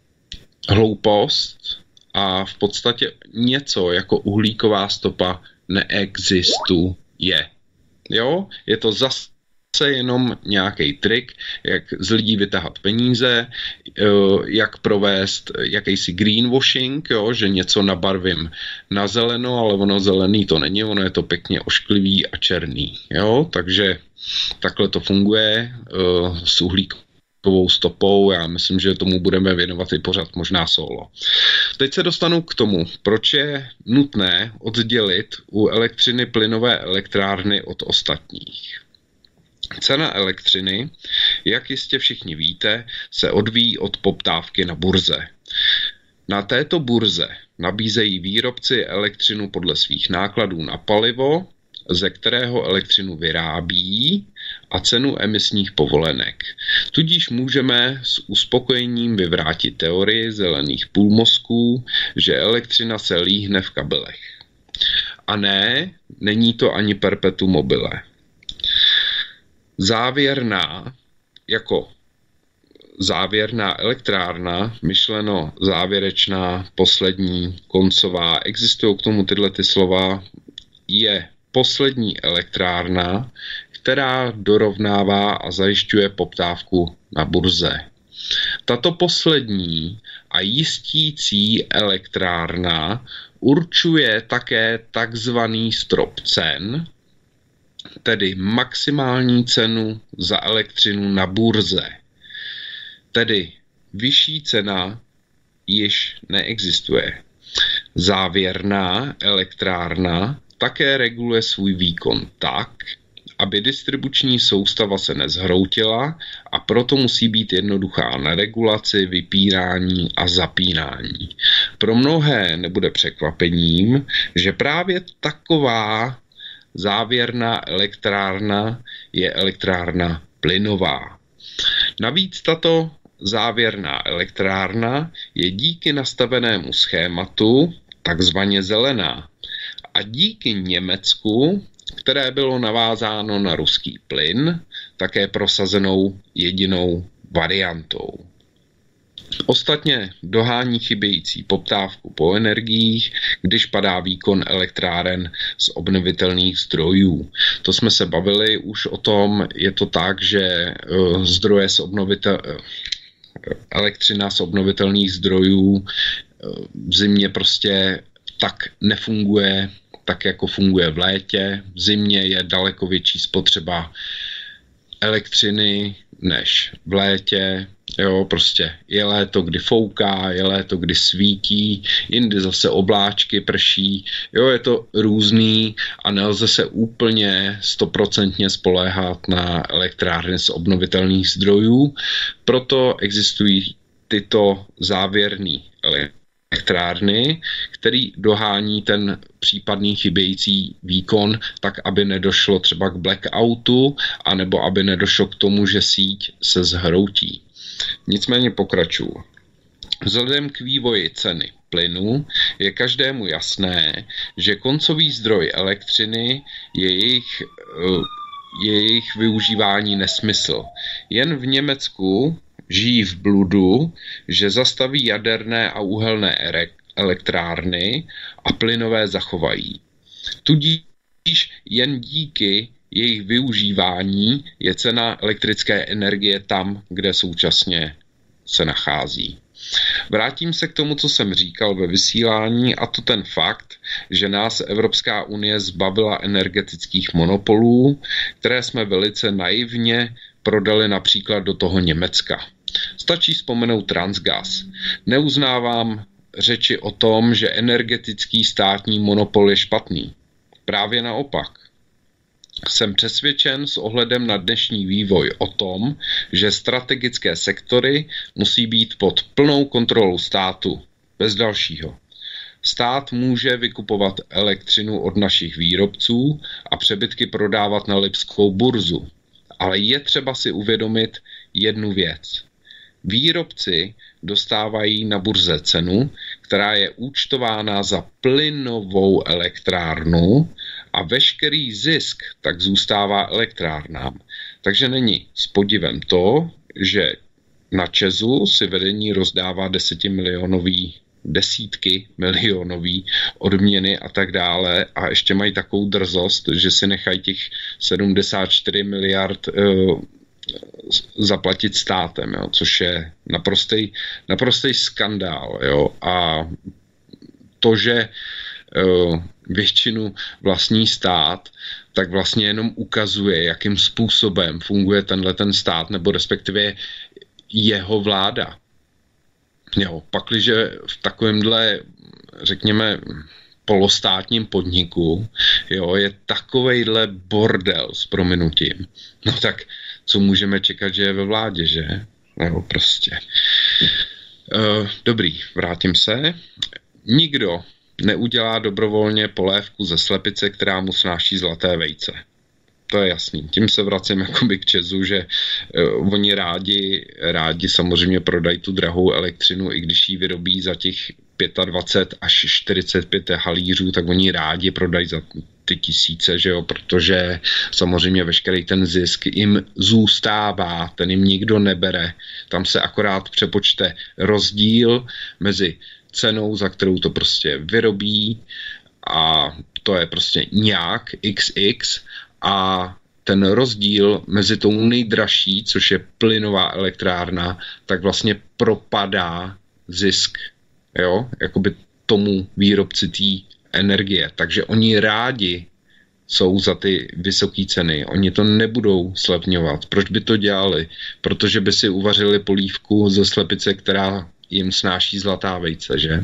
hloupost a v podstatě něco jako uhlíková stopa neexistuje. Jo, je to zase jenom nějaký trik, jak z lidí vytahat peníze, jak provést jakýsi greenwashing, jo, že něco nabarvím na zeleno, ale ono zelený to není, ono je to pěkně ošklivý a černý. Jo, takže takhle to funguje s uhlíkovou stopou. Já myslím, že tomu budeme věnovat i pořád možná solo. Teď se dostanu k tomu, proč je nutné oddělit u elektřiny plynové elektrárny od ostatních. Cena elektřiny, jak jistě všichni víte, se odvíjí od poptávky na burze. Na této burze nabízejí výrobci elektřinu podle svých nákladů na palivo, ze kterého elektřinu vyrábí, a cenu emisních povolenek. Tudíž můžeme s uspokojením vyvrátit teorii zelených půlmozků, že elektřina se líhne v kabelech. A ne, není to ani perpetuum mobile. Závěrná, jako závěrná elektrárna, myšleno závěrečná, poslední, koncová, existují k tomu tyhle ty slova, je poslední elektrárna, která dorovnává a zajišťuje poptávku na burze. Tato poslední a jistící elektrárna určuje také takzvaný strop cen, tedy maximální cenu za elektřinu na burze. Tedy vyšší cena již neexistuje. Závěrná elektrárna také reguluje svůj výkon tak, aby distribuční soustava se nezhroutila, a proto musí být jednoduchá na regulaci, vypínání a zapínání. Pro mnohé nebude překvapením, že právě taková závěrná elektrárna je elektrárna plynová. Navíc tato závěrná elektrárna je díky nastavenému schématu takzvaně zelená a díky Německu, které bylo navázáno na ruský plyn, také prosazenou jedinou variantou. Ostatně dohání chybějící poptávku po energiích, když padá výkon elektráren z obnovitelných zdrojů. To jsme se bavili už o tom, je to tak, že zdroje z obnovitel... elektřina z obnovitelných zdrojů v zimě prostě tak nefunguje, tak jako funguje v létě. V zimě je daleko větší spotřeba elektřiny než v létě. Jo, prostě je léto, kdy fouká, je léto, kdy svítí, jindy zase obláčky prší, jo, je to různý a nelze se úplně stoprocentně spoléhat na elektrárny z obnovitelných zdrojů, proto existují tyto závěrné elektrárny, který dohání ten případný chybějící výkon tak, aby nedošlo třeba k blackoutu, anebo aby nedošlo k tomu, že síť se zhroutí. Nicméně pokračuju. Vzhledem k vývoji ceny plynu je každému jasné, že koncový zdroj elektřiny je jejich, je jejich využívání nesmysl. Jen v Německu žijí v bludu, že zastaví jaderné a uhelné elektrárny a plynové zachovají. Tudíž jen díky jejich využívání je cena elektrické energie tam, kde současně se nachází. Vrátím se k tomu, co jsem říkal ve vysílání, a to ten fakt, že nás Evropská unie zbavila energetických monopolů, které jsme velice naivně prodali například do toho Německa. Stačí vzpomenout Transgas. Neuznávám řeči o tom, že energetický státní monopol je špatný. Právě naopak. Jsem přesvědčen s ohledem na dnešní vývoj o tom, že strategické sektory musí být pod plnou kontrolou státu, bez dalšího. Stát může vykupovat elektřinu od našich výrobců a přebytky prodávat na lipskou burzu. Ale je třeba si uvědomit jednu věc. Výrobci dostávají na burze cenu, která je účtována za plynovou elektrárnu a veškerý zisk tak zůstává elektrárnám. Takže není s podivem to, že na ČEZu si vedení rozdává desetimilionový, desítky milionový odměny a tak dále a ještě mají takovou drzost, že si nechají těch sedmdesát čtyři miliard uh, zaplatit státem, jo, což je naprostý, naprostý skandál. Jo, a to, že uh, většinu vlastní stát, tak vlastně jenom ukazuje, jakým způsobem funguje tenhle ten stát, nebo respektive jeho vláda. Jo, pakliže v takovémhle, řekněme, polostátním podniku, jo, je takovejhle bordel s prominutím, no tak co můžeme čekat, že je ve vládě, že? Jo, prostě. Uh, dobrý, vrátím se. Nikdo neudělá dobrovolně polévku ze slepice, která mu snáší zlaté vejce. To je jasný. Tím se vracím jakoby k ČEZu, že uh, oni rádi, rádi samozřejmě prodají tu drahou elektřinu, i když ji vyrobí za těch dvacet pět až čtyřicet pět halířů, tak oni rádi prodají za ty tisíce, že jo, protože samozřejmě veškerý ten zisk jim zůstává, ten jim nikdo nebere. Tam se akorát přepočte rozdíl mezi cenou, za kterou to prostě vyrobí, a to je prostě nějak iks iks, a ten rozdíl mezi tou nejdražší, což je plynová elektrárna, tak vlastně propadá zisk, jo, jakoby tomu výrobci té energie. Takže oni rádi jsou za ty vysoké ceny. Oni to nebudou slevňovat. Proč by to dělali? Protože by si uvařili polívku ze slepice, která jim snáší zlatá vejce, že?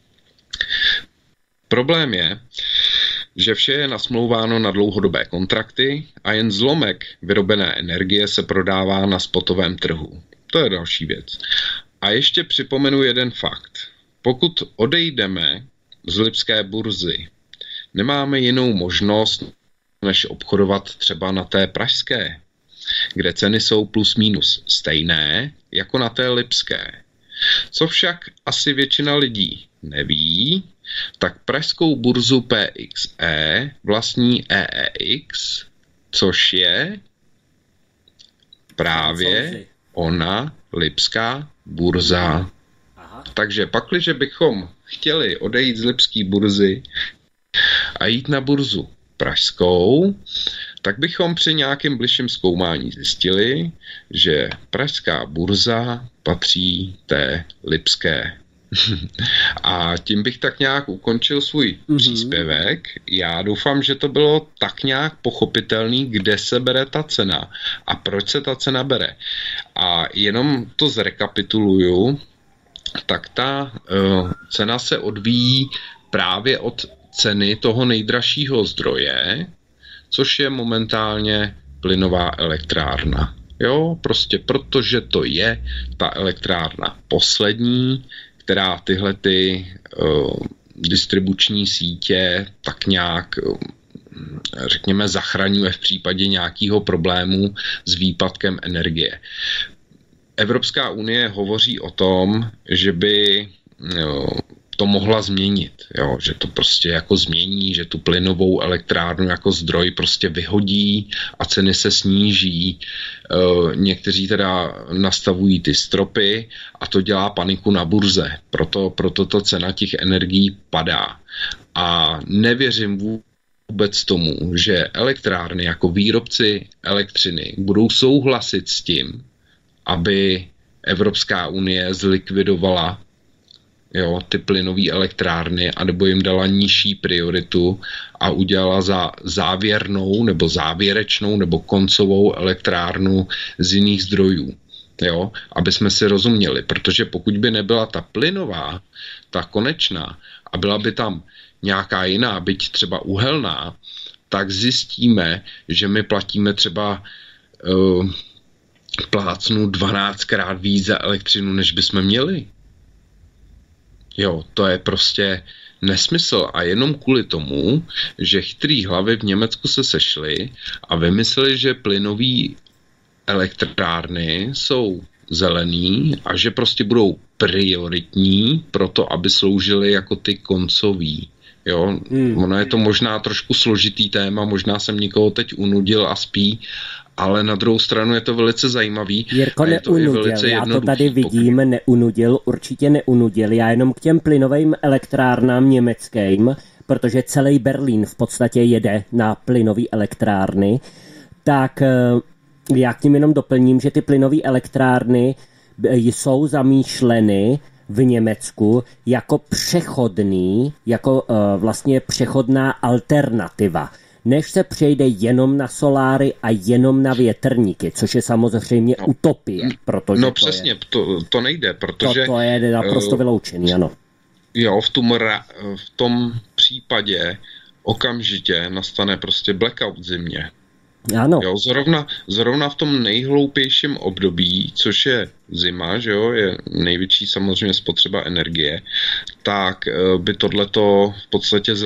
Problém je, že vše je nasmlouváno na dlouhodobé kontrakty a jen zlomek vyrobené energie se prodává na spotovém trhu. To je další věc. A ještě připomenu jeden fakt. Pokud odejdeme z lipské burzy, nemáme jinou možnost, než obchodovat třeba na té pražské, kde ceny jsou plus minus stejné jako na té lipské. Co však asi většina lidí neví, tak pražskou burzu P X E vlastní E E X, což je právě ona lipská burza. Aha. Takže pakliže bychom chtěli odejít z lipské burzy a jít na burzu pražskou, tak bychom při nějakém bližším zkoumání zjistili, že pražská burza patří té lipské. A tím bych tak nějak ukončil svůj mm-hmm. příspěvek. Já doufám, že to bylo tak nějak pochopitelný, kde se bere ta cena a proč se ta cena bere. A jenom to zrekapituluju, tak ta uh, cena se odvíjí právě od ceny toho nejdražšího zdroje, což je momentálně plynová elektrárna. Jo, prostě protože to je ta elektrárna poslední, která tyhle ty uh, distribuční sítě tak nějak, uh, řekněme, zachraňuje v případě nějakého problému s výpadkem energie. Evropská unie hovoří o tom, že by uh, to mohla změnit, jo, že to prostě jako změní, že tu plynovou elektrárnu jako zdroj prostě vyhodí a ceny se sníží. E, někteří teda nastavují ty stropy a to dělá paniku na burze, proto, proto to cena těch energií padá. A nevěřím vůbec tomu, že elektrárny jako výrobci elektřiny budou souhlasit s tím, aby Evropská unie zlikvidovala jo, ty plynové elektrárny, anebo jim dala nižší prioritu a udělala za závěrnou nebo závěrečnou nebo koncovou elektrárnu z jiných zdrojů. Jo, aby jsme si rozuměli, protože pokud by nebyla ta plynová, ta konečná a byla by tam nějaká jiná, byť třeba uhelná, tak zjistíme, že my platíme třeba uh, plácnu dvanáctkrát víc za elektřinu, než bychom měli. Jo, to je prostě nesmysl a jenom kvůli tomu, že chytrý hlavy v Německu se sešly a vymysleli, že plynové elektrárny jsou zelený a že prostě budou prioritní pro to, aby sloužily jako ty koncový. Jo, hmm. Ono je to možná trošku složitý téma, možná jsem někoho teď unudil a spí, ale na druhou stranu je to velice zajímavý. Jirko, neunudil, já to tady vidím, pokud... neunudil, určitě neunudil, já jenom k těm plynovým elektrárnám německým, protože celý Berlín v podstatě jede na plynové elektrárny, tak já k tím jenom doplním, že ty plynové elektrárny jsou zamýšleny v Německu jako přechodný, jako uh, vlastně přechodná alternativa, než se přejde jenom na soláry a jenom na větrníky, což je samozřejmě no, utopie. Protože no přesně, to, to nejde, protože... To, to je naprosto uh, vyloučený, ano. Jo, v tom, v tom případě okamžitě nastane prostě blackout v zimě. Ano. Jo, zrovna, zrovna v tom nejhloupějším období, což je zima, že jo, je největší samozřejmě spotřeba energie, tak by tohleto v podstatě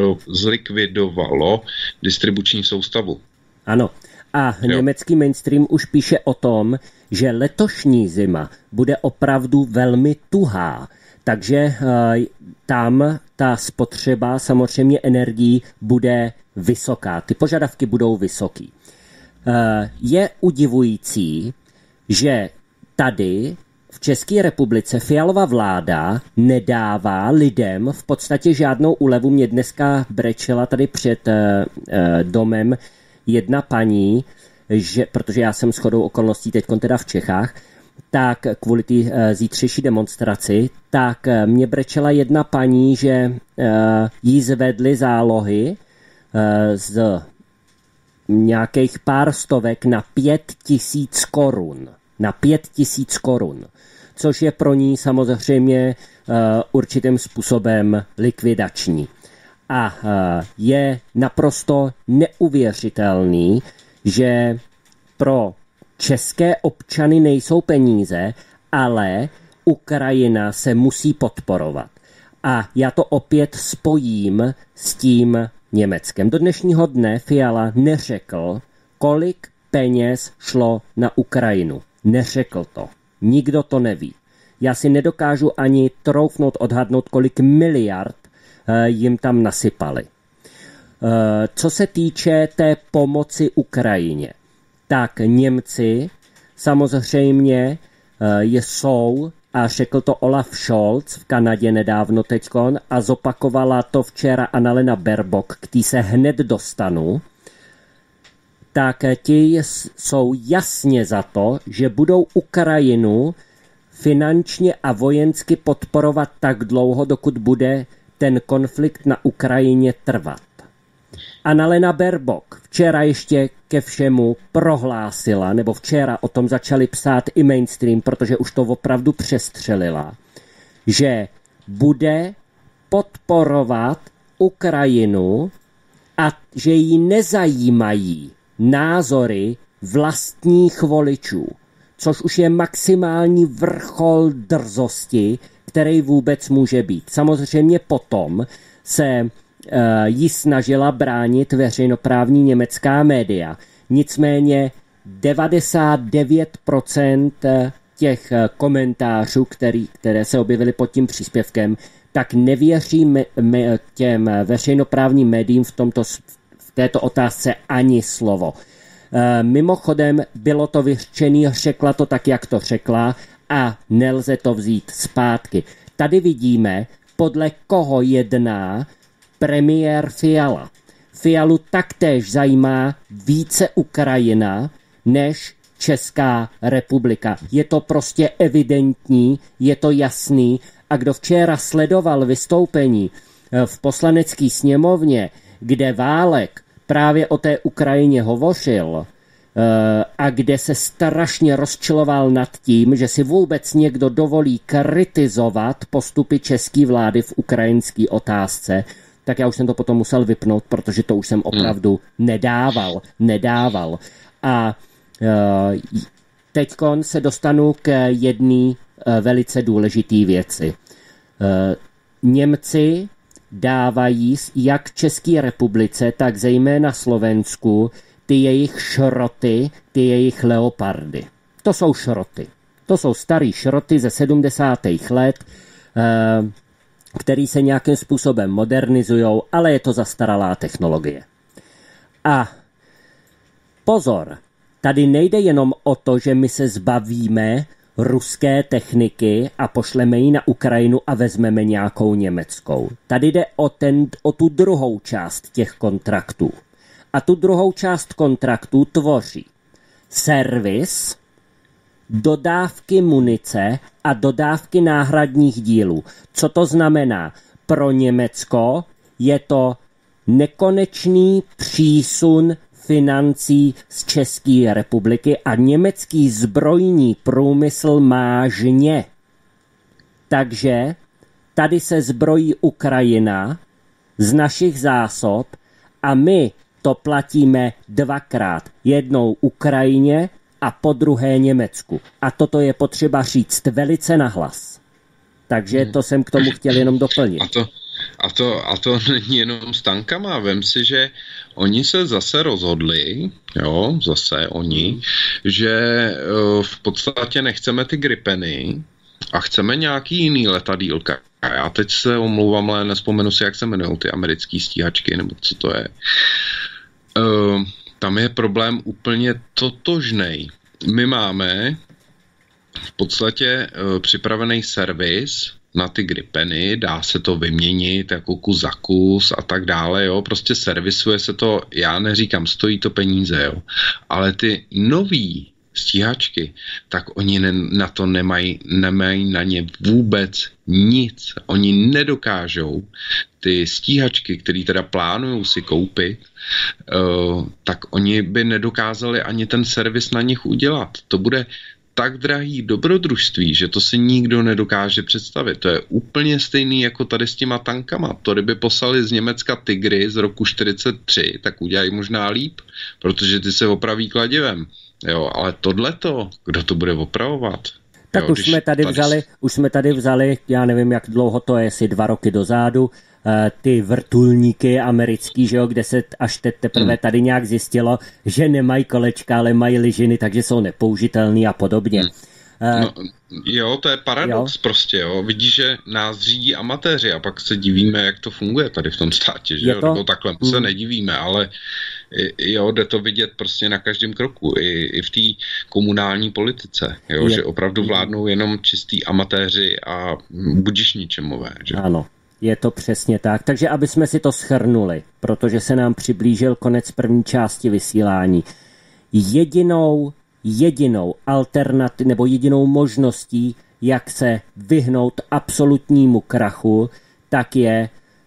zlikvidovalo distribuční soustavu. Ano. A jo. Německý mainstream už píše o tom, že letošní zima bude opravdu velmi tuhá. Takže uh, tam ta spotřeba samozřejmě energií bude vysoká. Ty požadavky budou vysoký. Uh, je udivující, že tady v České republice Fialova vláda nedává lidem v podstatě žádnou úlevu. Mě dneska brečela tady před uh, uh, domem jedna paní, že, protože já jsem shodou okolností teď teda v Čechách, tak kvůli té uh, zítřejší demonstraci, tak uh, mě brečela jedna paní, že uh, jí zvedly zálohy uh, z nějakých pár stovek na pět tisíc korun. Na pět tisíc korun. Což je pro ní samozřejmě uh, určitým způsobem likvidační. A uh, je naprosto neuvěřitelný, že pro české občany nejsou peníze, ale Ukrajina se musí podporovat. A já to opět spojím s tím Německem. Do dnešního dne Fiala neřekl, kolik peněz šlo na Ukrajinu. Neřekl to. Nikdo to neví. Já si nedokážu ani troufnout odhadnout, kolik miliard uh, jim tam nasypali. Uh, co se týče té pomoci Ukrajině, tak Němci samozřejmě uh, jsou, a řekl to Olaf Scholz v Kanadě nedávno teďkon a zopakovala to včera Annalena Baerbock, k tý se hned dostanu, tak ti jsou jasně za to, že budou Ukrajinu finančně a vojensky podporovat tak dlouho, dokud bude ten konflikt na Ukrajině trvat. Annalena Baerbock včera ještě ke všemu prohlásila, nebo včera o tom začali psát i mainstream, protože už to opravdu přestřelila, že bude podporovat Ukrajinu a že jí nezajímají názory vlastních voličů, což už je maximální vrchol drzosti, který vůbec může být. Samozřejmě potom se uh, jí snažila bránit veřejnoprávní německá média. Nicméně devadesát devět procent těch komentářů, který, které se objevily pod tím příspěvkem, tak nevěří me, me, těm veřejnoprávním médiím v, tomto, v této otázce ani slovo. E, mimochodem bylo to vyřčený, řekla to tak, jak to řekla a nelze to vzít zpátky. Tady vidíme, podle koho jedná premiér Fiala. Fialu taktéž zajímá více Ukrajina než Česká republika. Je to prostě evidentní, je to jasný. A kdo včera sledoval vystoupení v poslanecké sněmovně, kde Válek právě o té Ukrajině hovořil a kde se strašně rozčiloval nad tím, že si vůbec někdo dovolí kritizovat postupy české vlády v ukrajinské otázce, tak já už jsem to potom musel vypnout, protože to už jsem opravdu nedával. Nedával. A teďkon se dostanu k jedné velice důležité věci. Němci dávají jak České republice, tak zejména Slovensku ty jejich šroty, ty jejich leopardy. To jsou šroty. To jsou starý šroty ze sedmdesátých let, který se nějakým způsobem modernizujou, ale je to zastaralá technologie. A pozor, tady nejde jenom o to, že my se zbavíme ruské techniky a pošleme ji na Ukrajinu a vezmeme nějakou německou. Tady jde o, ten, o tu druhou část těch kontraktů. A tu druhou část kontraktů tvoří servis, dodávky munice a dodávky náhradních dílů. Co to znamená? Pro Německo je to nekonečný přísun financí z České republiky a německý zbrojní průmysl má žně. Takže tady se zbrojí Ukrajina z našich zásob a my to platíme dvakrát. Jednou Ukrajině a po druhé Německu. A toto je potřeba říct velice nahlas. Takže to jsem k tomu chtěl jenom doplnit. A to, a to, a to není jenom s tankama. Vem si, že oni se zase rozhodli, jo, zase oni, že v podstatě nechceme ty Gripeny a chceme nějaký jiný letadýlka. A já teď se omlouvám, ale nespomenu si, jak se jmenují ty americké stíhačky, nebo co to je. Uh, tam je problém úplně totožnej. My máme v podstatě uh, připravený servis na ty Gripeny, dá se to vyměnit jako kus za kus a tak dále, jo, prostě servisuje se to, já neříkám, stojí to peníze, jo, ale ty nový stíhačky, tak oni ne, na to nemají, nemají na ně vůbec nic. Oni nedokážou ty stíhačky, které teda plánují si koupit, uh, tak oni by nedokázali ani ten servis na nich udělat. To bude tak drahý dobrodružství, že to si nikdo nedokáže představit. To je úplně stejný jako tady s těma tankama. To kdyby poslali z Německa Tigry z roku čtyřicet tři, tak udělají možná líp, protože ty se opraví kladivem. Jo, ale tohleto, kdo to bude opravovat? Tak jo, už jsme tady, tady vzali, už jsme tady vzali, já nevím, jak dlouho to je, asi dva roky dozadu, ty vrtulníky americký, že jo, kde se až te, teprve hmm. tady nějak zjistilo, že nemají kolečka, ale mají lyžiny, takže jsou nepoužitelný a podobně. Hmm. No, jo, to je paradox jo. prostě, jo. Vidíš, že nás řídí amatéři a pak se divíme, jak to funguje tady v tom státě, že jo, nebo takhle hmm. se nedivíme, ale jo, jde to vidět prostě na každém kroku, i, i v té komunální politice, jo, je. že opravdu vládnou jenom čistý amatéři a budiš ničemové, že? Ano. Je to přesně tak. Takže aby jsme si to shrnuli, protože se nám přiblížil konec první části vysílání. Jedinou, jedinou alternativ, nebo jedinou možností, jak se vyhnout absolutnímu krachu, tak je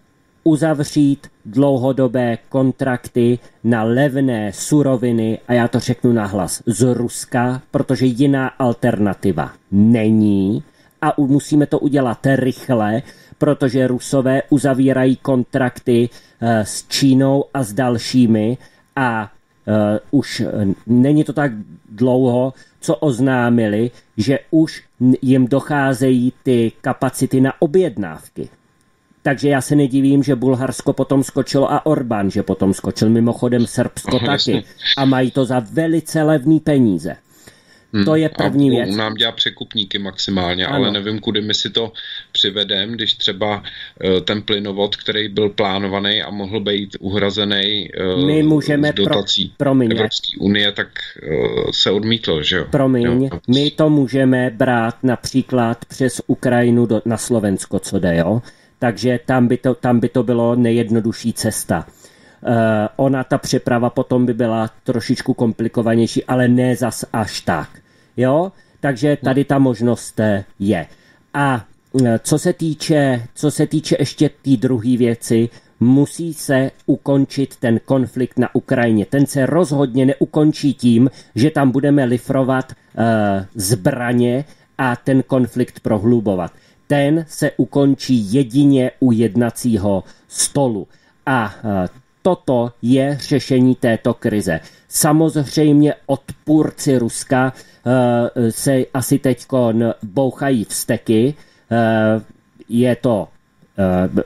uzavřít dlouhodobé kontrakty na levné suroviny, a já to řeknu nahlas, z Ruska, protože jiná alternativa není a musíme to udělat rychle, protože Rusové uzavírají kontrakty s Čínou a s dalšími a uh, už není to tak dlouho, co oznámili, že už jim docházejí ty kapacity na objednávky. Takže já se nedivím, že Bulharsko potom skočilo a Orbán, že potom skočil, mimochodem Srbsko no, taky. A mají to za velice levný peníze. Hmm. To je první věc. A nám dělá překupníky maximálně, ano. Ale nevím, kudy my si to přivedem, když třeba uh, ten plynovod, který byl plánovaný a mohl být uhrazený uh, my můžeme z dotací pro, promiň, Evropské unie, tak uh, se odmítl, že jo? Promiň, jo? my to můžeme brát například přes Ukrajinu do, na Slovensko, co jde, jo? Takže tam by to, tam by to bylo nejjednodušší cesta. Uh, ona, ta přeprava potom by byla trošičku komplikovanější, ale ne zas až tak. Jo? Takže tady ta možnost je. A co se týče, co se týče ještě té druhé věci, musí se ukončit ten konflikt na Ukrajině. Ten se rozhodně neukončí tím, že tam budeme lifrovat uh, zbraně a ten konflikt prohlubovat. Ten se ukončí jedině u jednacího stolu. A uh, toto je řešení této krize. Samozřejmě odpůrci Ruska uh, se asi teďko bouchají vzteky. Uh, je to, uh,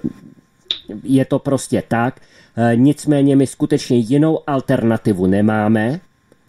je to prostě tak. Uh, nicméně my skutečně jinou alternativu nemáme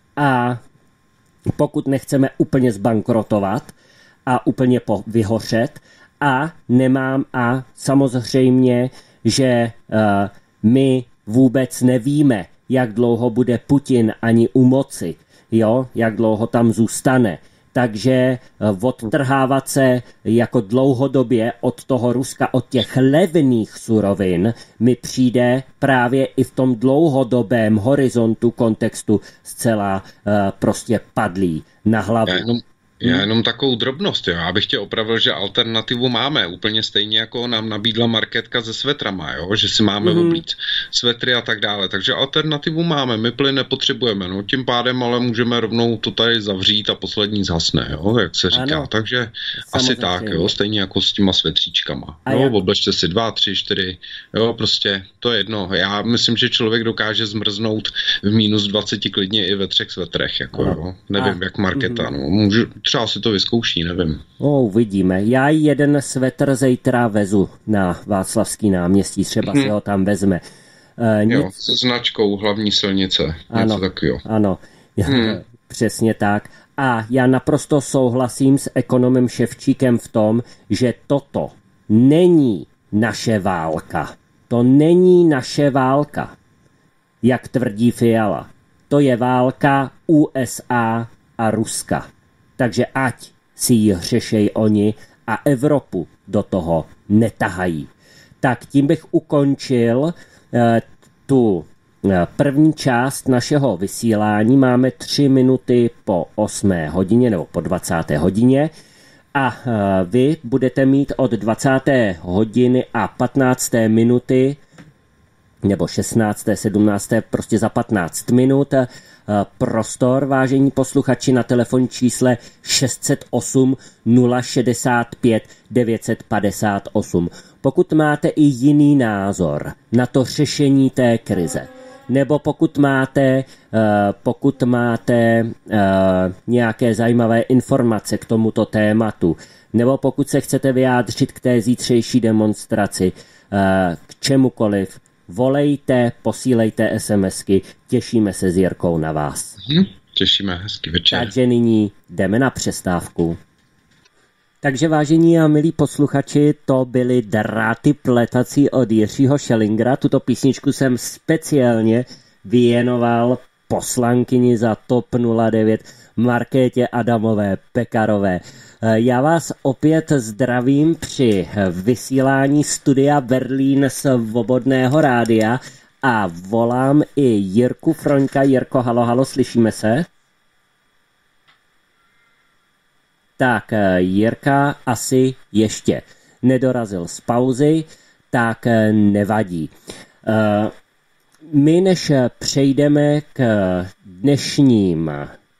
a pokud nechceme úplně zbankrotovat a úplně vyhořet a nemám a samozřejmě, že uh, my vůbec nevíme, jak dlouho bude Putin ani u moci, jo, jak dlouho tam zůstane. Takže odtrhávat se jako dlouhodobě od toho Ruska, od těch levných surovin, mi přijde právě i v tom dlouhodobém horizontu kontextu zcela uh, prostě padlý na hlavu. Já jenom takovou drobnost, jo. Já bych tě opravil, že alternativu máme, úplně stejně jako nám nabídla marketka se svetrama, jo, že si máme mm. oblít svetry a tak dále, takže alternativu máme, my plyn nepotřebujeme, no, tím pádem ale můžeme rovnou to tady zavřít a poslední zhasne, jo, jak se říká, ano. Takže samozřejmě. Asi tak, jo, stejně jako s těma svetříčkama, a jo, oblečte si dva, tři, čtyři, jo, prostě to je jedno, já myslím, že člověk dokáže zmrznout v minus dvacet klidně i ve třech svetrech, jako ano. Jo, nevím, a. jak marketa, no, můžu třeba si to vyzkouší, nevím. O, uvidíme. Já jeden svetr zítra vezu na Václavský náměstí, třeba hmm. si ho tam vezme. E, nic... Jo, se značkou hlavní silnice. Ano, něco takového. Ano, hmm. přesně tak. A já naprosto souhlasím s ekonomem Ševčíkem v tom, že toto není naše válka. To není naše válka, jak tvrdí Fiala. To je válka U S A a Ruska. Takže ať si ji řešej oni a Evropu do toho netahají. Tak tím bych ukončil uh, tu uh, první část našeho vysílání. Máme tři minuty po osmé hodině nebo po dvacáté hodině a uh, vy budete mít od dvacáté hodiny a patnácté minuty nebo šestnácté, sedmnácté, prostě za patnáct minut prostor, vážení posluchači, na telefonní čísle šest set osm nula šedesát pět devět set padesát osm. Pokud máte i jiný názor na to řešení té krize, nebo pokud máte, pokud máte nějaké zajímavé informace k tomuto tématu, nebo pokud se chcete vyjádřit k té zítřejší demonstraci, k čemukoliv, volejte, posílejte SMSky, těšíme se s Jirkou na vás. Hmm, těšíme, hezký večer. Takže nyní jdeme na přestávku. Takže vážení a milí posluchači, to byly Dráty pletací od Jiřího Schellingra. Tuto písničku jsem speciálně věnoval poslankyni za T O P nula devět Markétě Adamové Pekarové. Já vás opět zdravím při vysílání studia Berlín Svobodného rádia a volám i Jirku Froňka. Jirko, halo, halo, slyšíme se? Tak Jirka asi ještě nedorazil z pauzy, tak nevadí. My než přejdeme k dnešním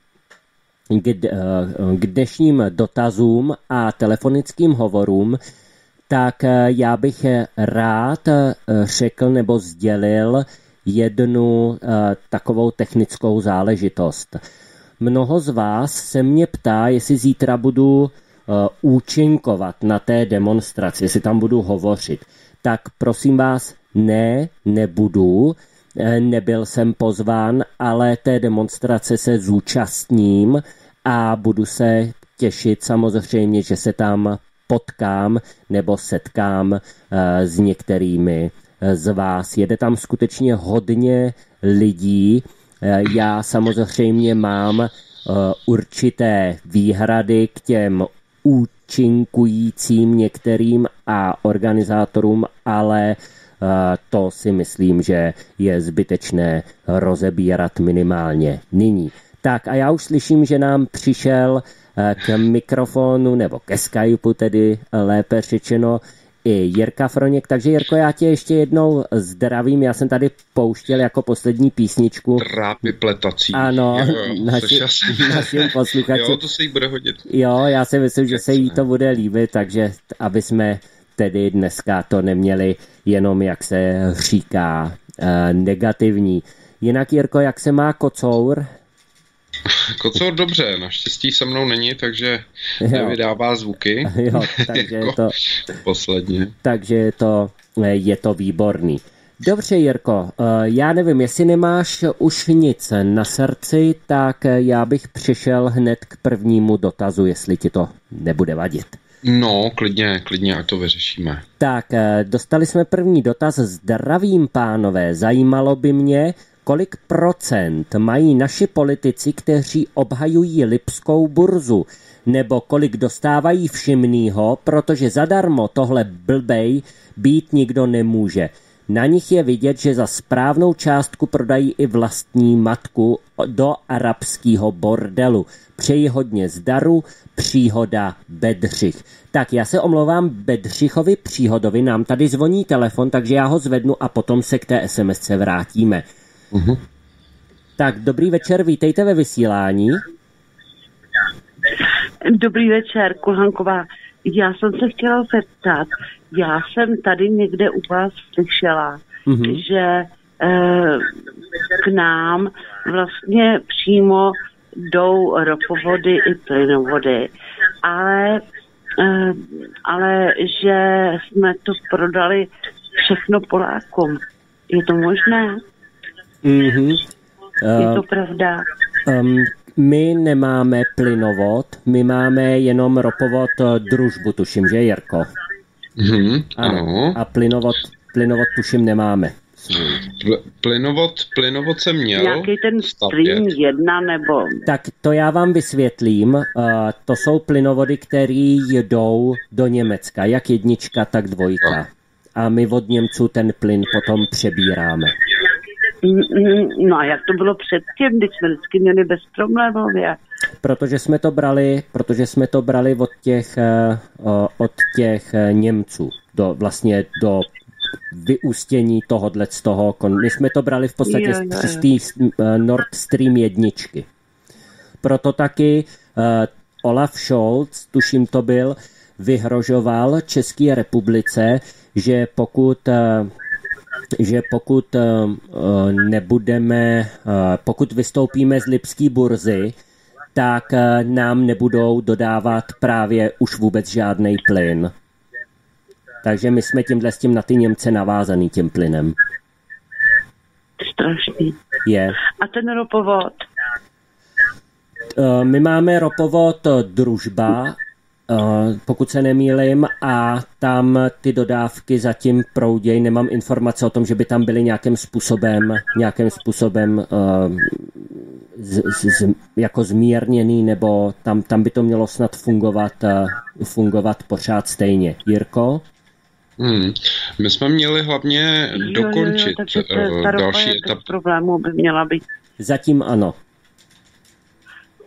k dnešním dotazům a telefonickým hovorům, tak já bych rád řekl nebo sdělil jednu takovou technickou záležitost. Mnoho z vás se mě ptá, jestli zítra budu účinkovat na té demonstraci, jestli tam budu hovořit. Tak prosím vás, ne, nebudu. Nebyl jsem pozván, ale té demonstrace se zúčastním a budu se těšit samozřejmě, že se tam potkám nebo setkám s některými z vás. Jede tam skutečně hodně lidí. Já samozřejmě mám určité výhrady k těm účinkujícím některým a organizátorům, ale to si myslím, že je zbytečné rozebírat minimálně nyní. Tak a já už slyším, že nám přišel k mikrofonu, nebo ke Skypeu tedy lépe řečeno, i Jirka Froněk. Takže Jirko, já tě ještě jednou zdravím. Já jsem tady pouštěl jako poslední písničku. Trápy pletací. Ano, naši, našim posluchačům. Jo, to se jí bude hodit. Jo, já si myslím, že se jí to bude líbit, takže aby jsme tedy dneska to neměli jenom, jak se říká, negativní. Jinak, Jirko, jak se má kocour? Kocour dobře, naštěstí se mnou není, takže nevydává zvuky. Jo, takže je to, posledně. Takže je to, je to výborný. Dobře, Jirko, já nevím, jestli nemáš už nic na srdci, tak já bych přešel hned k prvnímu dotazu, jestli ti to nebude vadit. No, klidně, klidně, ať to vyřešíme. Tak, dostali jsme první dotaz. Zdravím, pánové, zajímalo by mě, kolik procent mají naši politici, kteří obhajují Lipskou burzu, nebo kolik dostávají všimnýho, protože zadarmo tohle blbej být nikdo nemůže. Na nich je vidět, že za správnou částku prodají i vlastní matku do arabského bordelu. Přeji hodně zdaru, Příhoda Bedřich. Tak já se omlouvám Bedřichovi Příhodovi, nám tady zvoní telefon, takže já ho zvednu a potom se k té es em esce vrátíme. Uh-huh. Tak dobrý večer, vítejte ve vysílání. Dobrý večer, Kulhanková. Já jsem se chtěla zeptat, já jsem tady někde u vás slyšela, uh-huh. že eh, k nám vlastně přímo jdou ropovody i plynovody, ale, eh, ale že jsme to prodali všechno Polákům. Je to možné? Mm-hmm. Uh, Je to pravda? Um, my nemáme plynovod, my máme jenom ropovod Družbu, tuším, že Jirko? Mm-hmm, ano. ano. A plynovod, plynovod tuším nemáme. Pl- plynovod, plynovod jsem měl. Nějaký ten Stream jedna nebo... Tak to já vám vysvětlím. Uh, to jsou plynovody, které jdou do Německa, jak jednička, tak dvojka. A my od Němců ten plyn potom přebíráme. No a jak to bylo předtím, když jsme vždycky měli bezproblémově? Protože jsme to brali, protože jsme to brali od těch, uh, od těch Němců, do, vlastně do vyústění tohodle z toho. My jsme to brali v podstatě z té Nord Stream jedničky. Proto taky uh, Olaf Scholz, tuším to byl, vyhrožoval České republice, že pokud uh, že pokud uh, nebudeme, uh, pokud vystoupíme z Lipské burzy, tak uh, nám nebudou dodávat právě už vůbec žádnej plyn. Takže my jsme tímhle s tím na ty Němce navázaný tím plynem. Strašný. Je. A ten ropovod? Uh, my máme ropovod Družba, Uh, pokud se nemýlim, a tam ty dodávky zatím proudějí. Nemám informace o tom, že by tam byly nějakým způsobem, nějakým způsobem uh, z, z, jako zmírněný, nebo tam, tam by to mělo snad fungovat, uh, fungovat pořád stejně. Jirko? Hmm. My jsme měli hlavně jo, dokončit jo, jo, uh, další etap. Problémů by měla být. Zatím ano.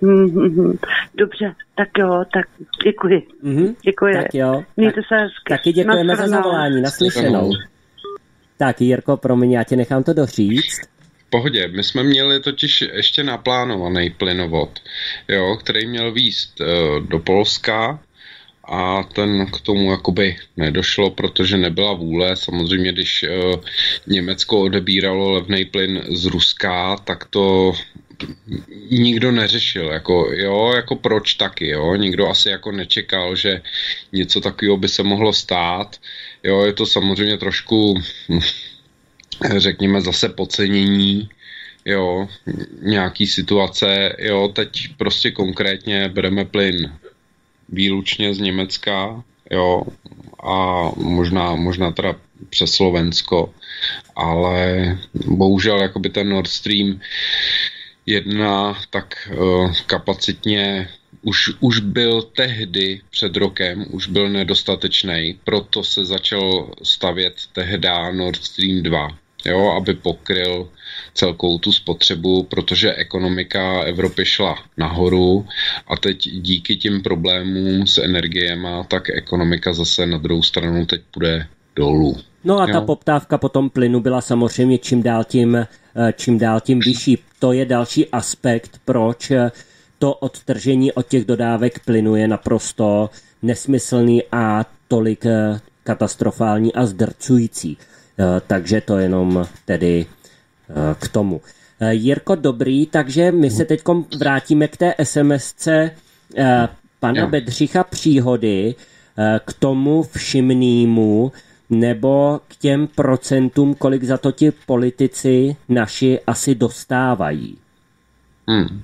Mm-hmm. Dobře, tak jo, tak děkuji. Mm-hmm. Děkuji. Tak jo. Mějte tak, se hezky. Taky děkujeme za zavolání, naslyšenou. Tak Jirko, promiň, já ti nechám to doříct. V pohodě, my jsme měli totiž ještě naplánovaný plynovod, jo, který měl vízt uh, do Polska a ten k tomu jakoby nedošlo, protože nebyla vůle. Samozřejmě, když uh, Německo odebíralo levný plyn z Ruska, tak to nikdo neřešil, jako jo, jako proč taky, jo, nikdo asi jako nečekal, že něco takového by se mohlo stát, jo, je to samozřejmě trošku, řekněme zase podcenění, jo, nějaký situace, jo, teď prostě konkrétně bereme plyn výlučně z Německa, jo, a možná, možná teda přes Slovensko, ale bohužel jakoby ten Nord Stream jedna, tak uh, kapacitně už, už byl tehdy před rokem, už byl nedostatečný, proto se začal stavět tehda Nord Stream dva, jo, aby pokryl celkou tu spotřebu, protože ekonomika Evropy šla nahoru a teď díky těm problémům s energiema, tak ekonomika zase na druhou stranu teď půjde dolů. No a jo. Ta poptávka po tom plynu byla samozřejmě čím dál tím, čím dál tím vyšší. To je další aspekt, proč to odtržení od těch dodávek plynu je naprosto nesmyslný a tolik katastrofální a zdrcující. Takže to jenom tedy k tomu. Jirko, dobrý, takže my se teď vrátíme k té SMSce pana jo. Bedřicha Příhody, k tomu všimnému, nebo k těm procentům, kolik za to ti politici naši asi dostávají. Hmm.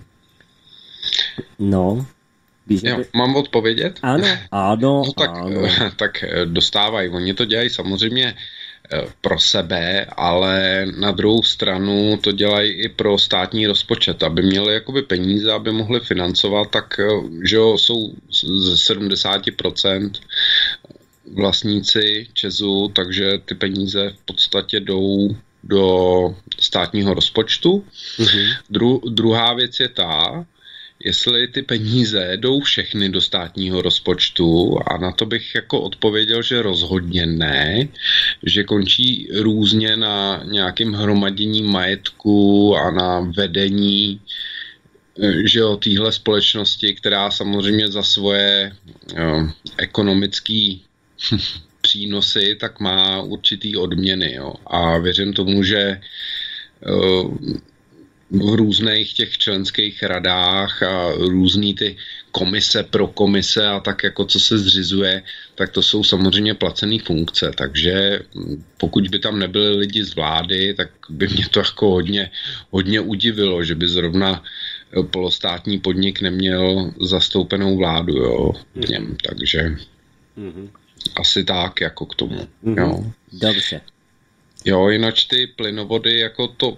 No. Víš, jo, by... Mám odpovědět? Ano, ano, no, tak, ano. Tak dostávají. Oni to dělají samozřejmě pro sebe, ale na druhou stranu to dělají i pro státní rozpočet, aby měli jakoby peníze, aby mohli financovat, tak že jo, jsou ze sedmdesát procent vlastníci ČEZu, takže ty peníze v podstatě jdou do státního rozpočtu. Mm-hmm. Dru, druhá věc je ta, jestli ty peníze jdou všechny do státního rozpočtu, a na to bych jako odpověděl, že rozhodně ne, že končí různě na nějakém hromadění majetku a na vedení, že jo, téhle společnosti, která samozřejmě za svoje jo, ekonomický přínosy, tak má určitý odměny. Jo. A věřím tomu, že jo, v různých těch členských radách a různý ty komise pro komise a tak jako co se zřizuje, tak to jsou samozřejmě placené funkce, takže pokud by tam nebyli lidi z vlády, tak by mě to jako hodně, hodně udivilo, že by zrovna polostátní podnik neměl zastoupenou vládu, jo, v něm, takže mm-hmm. asi tak jako k tomu. Mm-hmm. Jo. Dobře. Jo, jinak ty plynovody jako to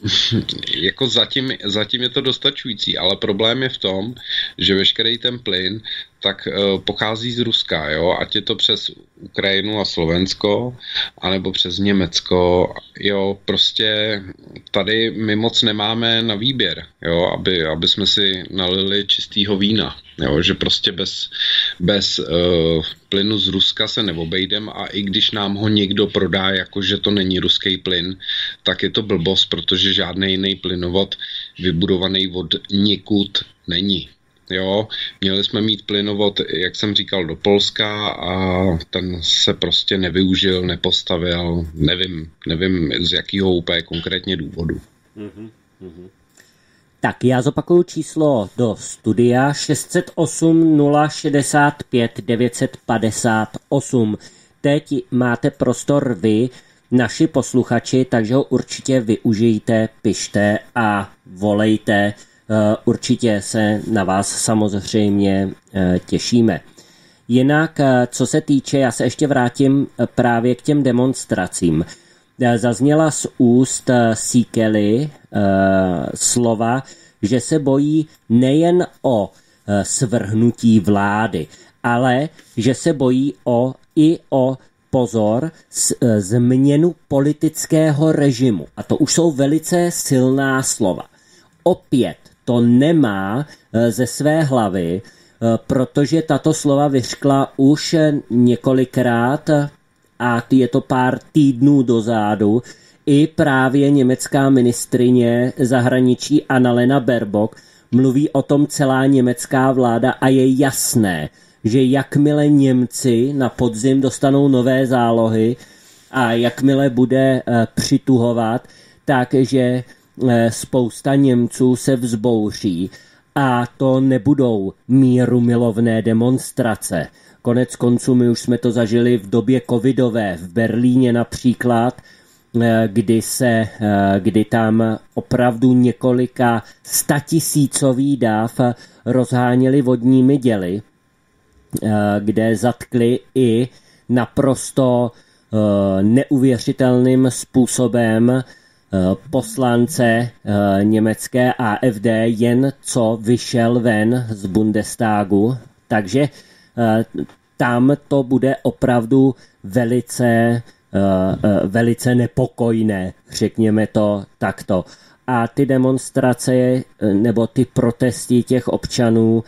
jako zatím, zatím je to dostačující, ale problém je v tom, že veškerý ten plyn tak uh, pochází z Ruska, jo, ať je to přes Ukrajinu a Slovensko, anebo přes Německo, jo, prostě tady my moc nemáme na výběr, jo, aby, aby jsme si nalili čistýho vína, jo, že prostě bez, bez uh, plynu z Ruska se neobejdem, a i když nám ho někdo prodá, jako že to není ruský plyn, tak je to blbost, protože žádný jiný plynovod vybudovaný od nikud není. Jo, měli jsme mít plynovod, jak jsem říkal, do Polska a ten se prostě nevyužil, nepostavil, nevím, nevím z jakého úplně konkrétně důvodu. Mm-hmm, mm-hmm. Tak já zopakuju číslo do studia šest set osm nula šedesát pět devět set padesát osm. Teď máte prostor vy, naši posluchači, takže ho určitě využijte, pište a volejte. Určitě se na vás samozřejmě těšíme. Jinak, co se týče, já se ještě vrátím právě k těm demonstracím. Zazněla z úst Síkely slova, že se bojí nejen o svrhnutí vlády, ale že se bojí o, i o pozor, změnu politického režimu. A to už jsou velice silná slova. Opět to nemá ze své hlavy, protože tato slova vyřkla už několikrát a je to pár týdnů dozadu i právě německá ministryně zahraničí Annalena Baerbock. Mluví o tom celá německá vláda a je jasné, že jakmile Němci na podzim dostanou nové zálohy a jakmile bude přituhovat, takže spousta Němců se vzbouří a to nebudou mírumilovné demonstrace. Konec konců my už jsme to zažili v době covidové v Berlíně například, kdy se, kdy tam opravdu několika statisícový dáv rozháněli vodními děly, kde zatkli i naprosto neuvěřitelným způsobem poslance německé A F D, jen co vyšel ven z Bundestagu. Takže tam to bude opravdu velice, velice nepokojné, řekněme to takto. A ty demonstrace nebo ty protesty těch občanů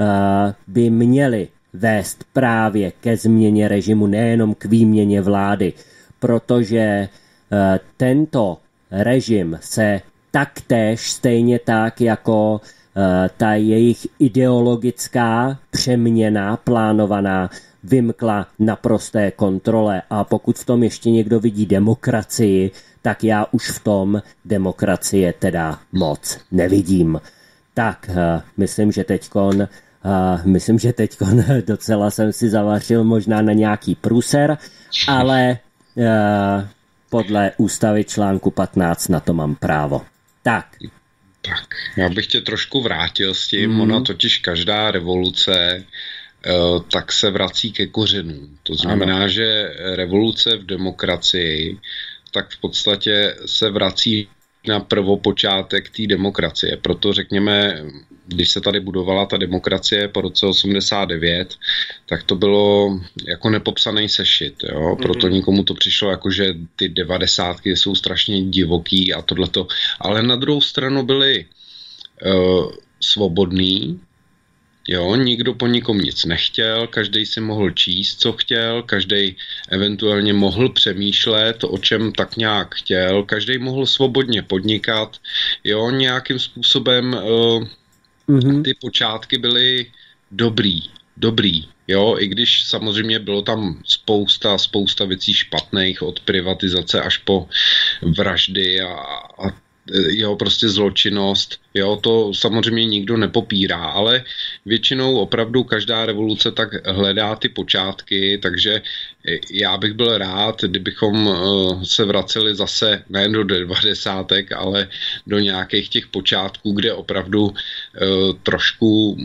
by měly vést právě ke změně režimu, nejenom k výměně vlády, protože tento režim se taktéž stejně tak jako ta jejich ideologická přeměna plánovaná vymkla naprosté kontrole. A pokud v tom ještě někdo vidí demokracii, tak já už v tom demokracie teda moc nevidím. Tak, myslím, že teďkon Uh, myslím, že teď docela jsem si zavařil možná na nějaký průser, ale uh, podle ústavy článku patnáct na to mám právo. Tak. Tak, já bych tě trošku vrátil s tím, mm. ona totiž každá revoluce uh, tak se vrací ke kořenům. To znamená, ano. že revoluce v demokracii tak v podstatě se vrací na prvopočátek té demokracie. Proto řekněme, když se tady budovala ta demokracie po roce osmdesát devět, tak to bylo jako nepopsaný sešit. Jo? Proto mm-hmm. nikomu to přišlo jako, že ty devadesátky jsou strašně divoký a tohleto. Ale na druhou stranu byli uh, svobodný, jo, nikdo po nikom nic nechtěl, každý si mohl číst, co chtěl, každý eventuálně mohl přemýšlet, o čem tak nějak chtěl, každý mohl svobodně podnikat, jo, nějakým způsobem uh, mm-hmm. ty počátky byly dobrý, dobrý, jo, i když samozřejmě bylo tam spousta, spousta věcí špatných, od privatizace až po vraždy a, a jo, prostě zločinnost, jo, to samozřejmě nikdo nepopírá, ale většinou opravdu každá revoluce tak hledá ty počátky, takže já bych byl rád, kdybychom se vraceli zase nejen do devadesátek, ale do nějakých těch počátků, kde opravdu trošku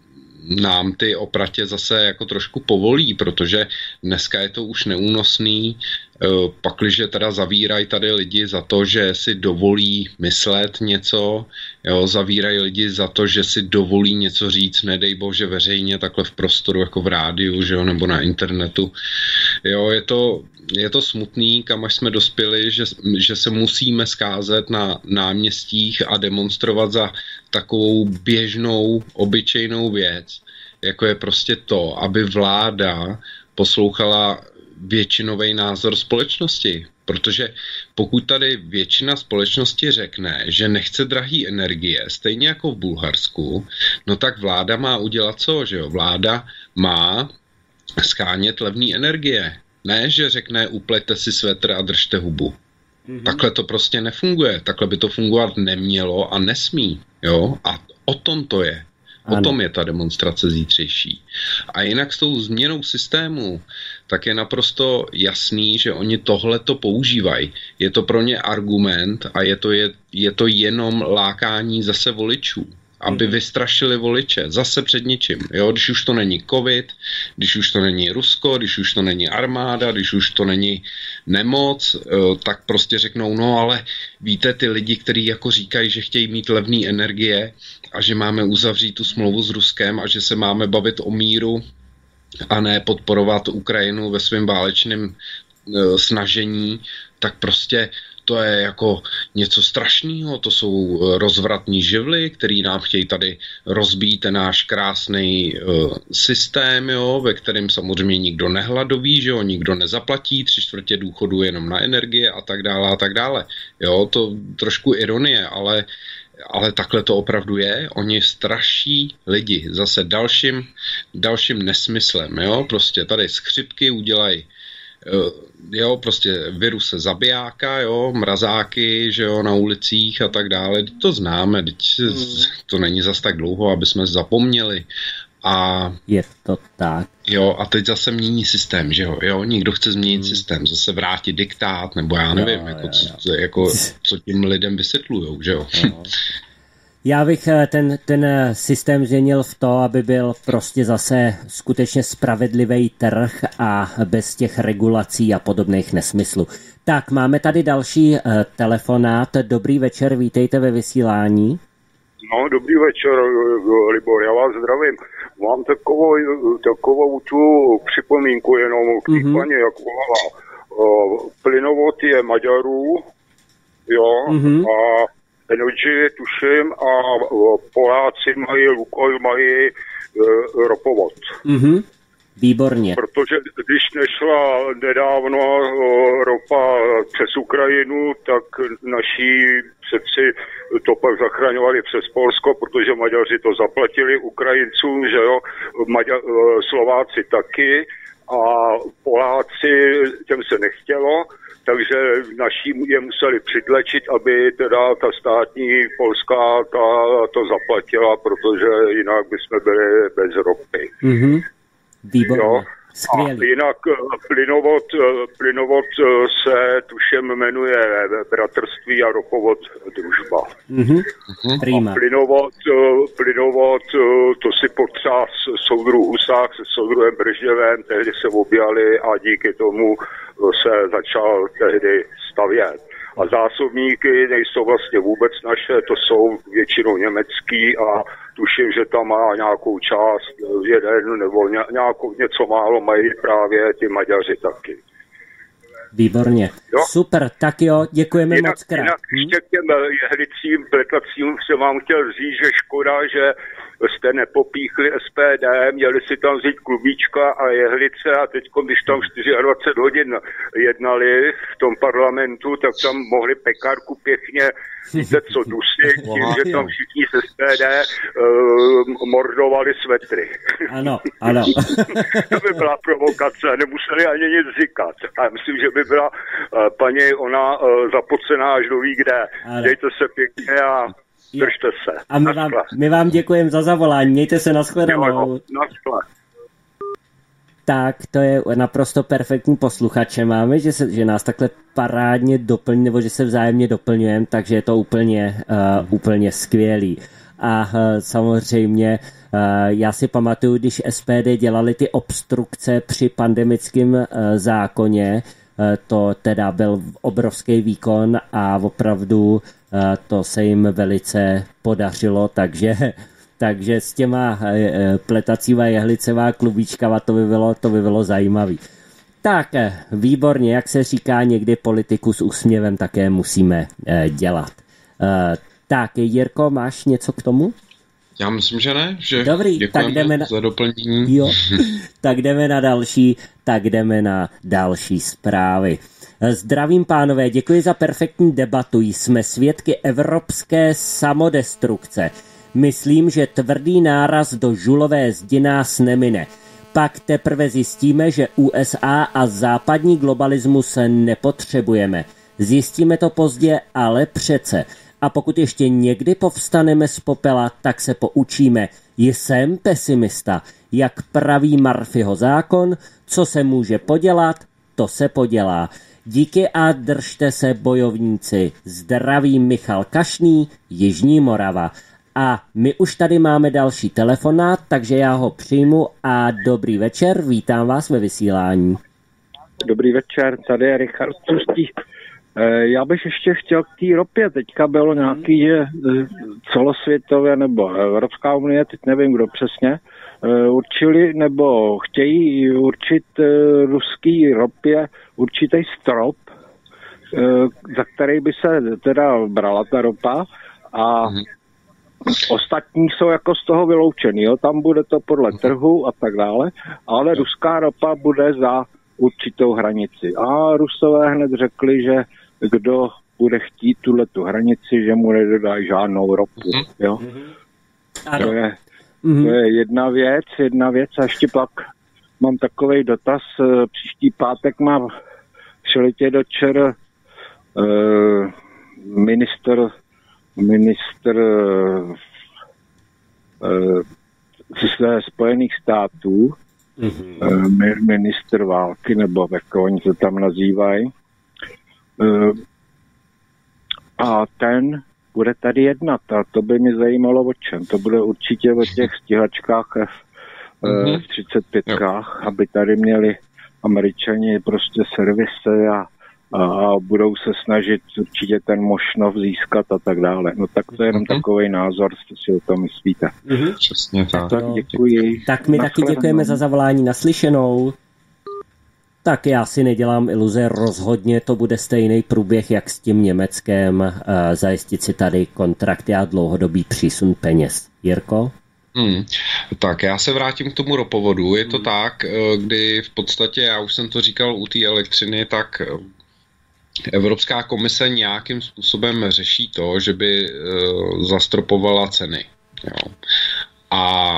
nám ty opratě zase jako trošku povolí, protože dneska je to už neúnosný, pakliže teda zavírají tady lidi za to, že si dovolí myslet něco, jo, zavírají lidi za to, že si dovolí něco říct, nedej bože veřejně takhle v prostoru jako v rádiu, že jo, nebo na internetu. Jo, je to, je to smutný, kam až jsme dospěli, že, že se musíme scházet na náměstích a demonstrovat za takovou běžnou, obyčejnou věc, jako je prostě to, aby vláda poslouchala většinový názor společnosti. Protože pokud tady většina společnosti řekne, že nechce drahý energie, stejně jako v Bulharsku, no tak vláda má udělat co, že jo? Vláda má shánět levný energie. Ne, že řekne, uplete si svetr a držte hubu. Mm-hmm. Takhle to prostě nefunguje. Takhle by to fungovat nemělo a nesmí. Jo? A o tom to je. O tom je ta demonstrace zítřejší. A jinak s tou změnou systému, tak je naprosto jasný, že oni tohleto používají. Je to pro ně argument a je to, je, je to jenom lákání zase voličů, aby vystrašili voliče zase před ničím. Jo? Když už to není covid, když už to není Rusko, když už to není armáda, když už to není nemoc, tak prostě řeknou, no ale víte, ty lidi, kteří jako říkají, že chtějí mít levné energie a že máme uzavřít tu smlouvu s Ruskem a že se máme bavit o míru a ne podporovat Ukrajinu ve svém válečném snažení, tak prostě to je jako něco strašného, to jsou rozvratní živly, který nám chtějí tady rozbít ten náš krásný uh, systém, jo, ve kterém samozřejmě nikdo nehladoví, že jo, nikdo nezaplatí, tři čtvrtě důchodu jenom na energie a tak dále a tak dále. Jo, to trošku ironie, ale ale takhle to opravdu je. Oni straší lidi zase dalším, dalším nesmyslem, jo, prostě tady z chřipky udělají jo, prostě viruse zabijáka, jo, mrazáky, že jo, na ulicích a tak dále, to známe, to není zas tak dlouho, aby jsme zapomněli. A je to tak. Jo, a teď zase mění systém, že jo, jo, někdo chce změnit hmm. systém, zase vrátit diktát, nebo já nevím, jo, jako, jo, jo. Co, jako, co tím lidem vysvětlujou, že jo. jo. Já bych ten, ten systém změnil v to, aby byl prostě zase skutečně spravedlivý trh a bez těch regulací a podobných nesmyslů. Tak, máme tady další telefonát. Dobrý večer, vítejte ve vysílání. No, dobrý večer, Libor, já vás zdravím. Mám takovou, takovou tu připomínku jenom k mm-hmm. paní, jak volala. Plynovod je Maďarů, jo, mm-hmm. a Energy, tuším, a Poláci mají, Lukoil mají e, ropovod. Mm-hmm. Výborně. Protože když nešla nedávno o, ropa přes Ukrajinu, tak naši přeci to pak zachraňovali přes Polsko, protože Maďaři to zaplatili Ukrajincům, že jo, Maďa, Slováci taky a Poláci, těm se nechtělo. Takže naši je museli přitlačit, aby teda ta státní polská ta, to zaplatila, protože jinak bychom byli bez ropy. Mm-hmm. Výborně. Skvělý. A jinak plynovod, plynovod se tuším jmenuje Bratrství a ropovod Družba. Mm-hmm. A plynovod, plynovod, to si potřeba soudruh Husák se soudruhem Brežněvem, tehdy se objali a díky tomu se začal tehdy stavět. A zásobníky nejsou vlastně vůbec naše, to jsou většinou německý a tuším, že tam má nějakou část, jeden nebo nějakou, něco málo mají právě ty Maďaři taky. Výborně. Jo? Super, tak jo, děkujeme jinak, moc krát. Jinak hm? ještě k těm jehlicím, pletacím jsem vám chtěl říct, že škoda, že jste nepopíchli S P D, měli si tam vzít klubíčka a jehlice a teď, když tam dvacet čtyři hodin jednali v tom parlamentu, tak tam mohli pekárku pěkně, víte co, dusit, tím, že tam všichni z S P D uh, mordovali svetry. Ano, ano. To by byla provokace, nemuseli ani nic říkat. A myslím, že by byla uh, paní ona uh, zapocená až do ví kde. Ano. Dejte se pěkně a držte se. A my vám, my vám děkujeme za zavolání. Mějte se, nashledanou. Tak, to je naprosto perfektní posluchače máme, že, se, že nás takhle parádně doplní, nebo že se vzájemně doplňujeme, takže je to úplně, uh, úplně skvělý. A uh, samozřejmě uh, já si pamatuju, když S P D dělali ty obstrukce při pandemickém uh, zákoně, uh, to teda byl obrovský výkon a opravdu to se jim velice podařilo, takže, takže s těma pletacíma jehlicevá klubíčkava to by bylo, to by bylo zajímavý. Tak, výborně, jak se říká, někdy politiku s úsměvem také musíme dělat. Tak, Jirko, máš něco k tomu? Já myslím, že ne, že dobrý, tak jdeme na... za doplnění. Jo, tak jdeme na další, tak jdeme na další zprávy. Zdravím pánové, děkuji za perfektní debatu. Jsme svědky evropské samodestrukce. Myslím, že tvrdý náraz do žulové zdi nás nemine. Pak teprve zjistíme, že U S A a západní globalismus nepotřebujeme. Zjistíme to pozdě, ale přece. A pokud ještě někdy povstaneme z popela, tak se poučíme. Jsem pesimista. Jak praví Murphyho zákon, co se může podělat, to se podělá. Díky a držte se, bojovníci. Zdraví Michal Kašný, Jižní Morava. A my už tady máme další telefonát, takže já ho přijmu a dobrý večer, vítám vás ve vysílání. Dobrý večer, tady je Richard Trustý. Já bych ještě chtěl k té ropě. Teďka bylo nějaký, že celosvětově nebo Evropská unie, teď nevím kdo přesně, určili nebo chtějí určit ruský ropě určitý strop, za který by se teda brala ta ropa a mm. ostatní jsou jako z toho vyloučený, jo? Tam bude to podle trhu a tak dále, ale ruská ropa bude za určitou hranici. A Rusové hned řekli, že kdo bude chtít tuhletu hranici, že mu nedodají žádnou ropu, jo? To je, to je jedna věc, jedna věc a ještě pak mám takovej dotaz, příští pátek má přiletět do ČR uh, minister ministr uh, ze Spojených států, mm-hmm. uh, ministr války, nebo jak oni to tam nazývají. Uh, a ten bude tady jednat a to by mě zajímalo o čem. To bude určitě o těch stíhačkách F mm-hmm. v třicet pětkách, jo. Aby tady měli Američani prostě servisy a, a, a budou se snažit určitě ten Mošnov získat a tak dále. No tak to je jenom mm-hmm. takovej názor, co si o tom myslíte. Mm-hmm. Přesně tak. Tak děkuji. Tak my taky děkujeme za zavolání, naslyšenou. Tak já si nedělám iluze, rozhodně to bude stejný průběh, jak s tím Německem, zajistit si tady kontrakty a dlouhodobý přísun peněz. Jirko? Hmm. Tak já se vrátím k tomu ropovodu. Je to hmm. tak, kdy v podstatě, já už jsem to říkal u té elektřiny, tak Evropská komise nějakým způsobem řeší to, že by zastropovala ceny. Jo. A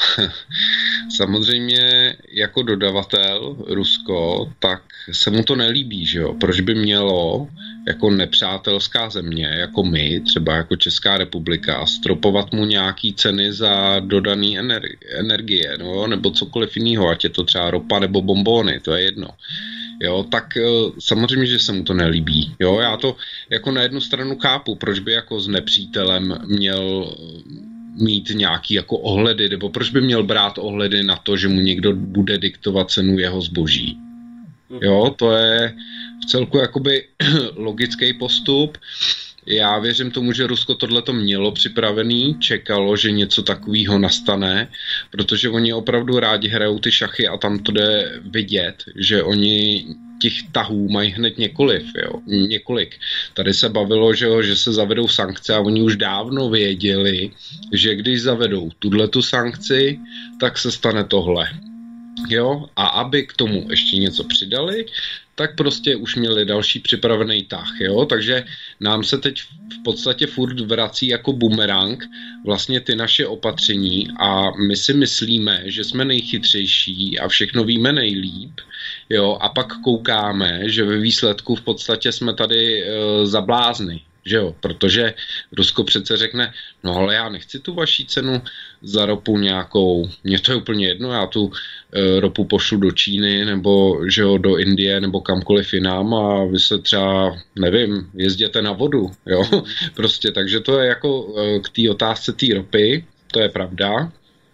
samozřejmě jako dodavatel Rusko, tak se mu to nelíbí, že jo? Proč by mělo jako nepřátelská země, jako my, třeba jako Česká republika, stropovat mu nějaký ceny za dodaný energie, no, nebo cokoliv jiného, ať je to třeba ropa nebo bombóny, to je jedno. Jo, tak samozřejmě, že se mu to nelíbí. Jo, já to jako na jednu stranu chápu, proč by jako s nepřítelem měl mít nějaký jako ohledy, nebo proč by měl brát ohledy na to, že mu někdo bude diktovat cenu jeho zboží. Jo, to je v celku jakoby logický postup. Já věřím tomu, že Rusko tohleto mělo připravený, čekalo, že něco takového nastane, protože oni opravdu rádi hrajou ty šachy a tam to jde vidět, že oni těch tahů mají hned několik, jo, několik. Tady se bavilo, že, jo, že se zavedou sankce a oni už dávno věděli, že když zavedou tuhletu sankci, tak se stane tohle. Jo, a aby k tomu ještě něco přidali, tak prostě už měli další připravený tah, jo, takže nám se teď v podstatě furt vrací jako bumerang vlastně ty naše opatření a my si myslíme, že jsme nejchytřejší a všechno víme nejlíp, jo, a pak koukáme, že ve výsledku v podstatě jsme tady e, za blázny. Že jo, protože Rusko přece řekne, no ale já nechci tu vaši cenu za ropu nějakou, mně to je úplně jedno, já tu e, ropu pošlu do Číny nebo že jo, do Indie nebo kamkoliv jinam a vy se třeba, nevím, jezděte na vodu, jo, prostě, takže to je jako e, k té otázce té ropy, to je pravda.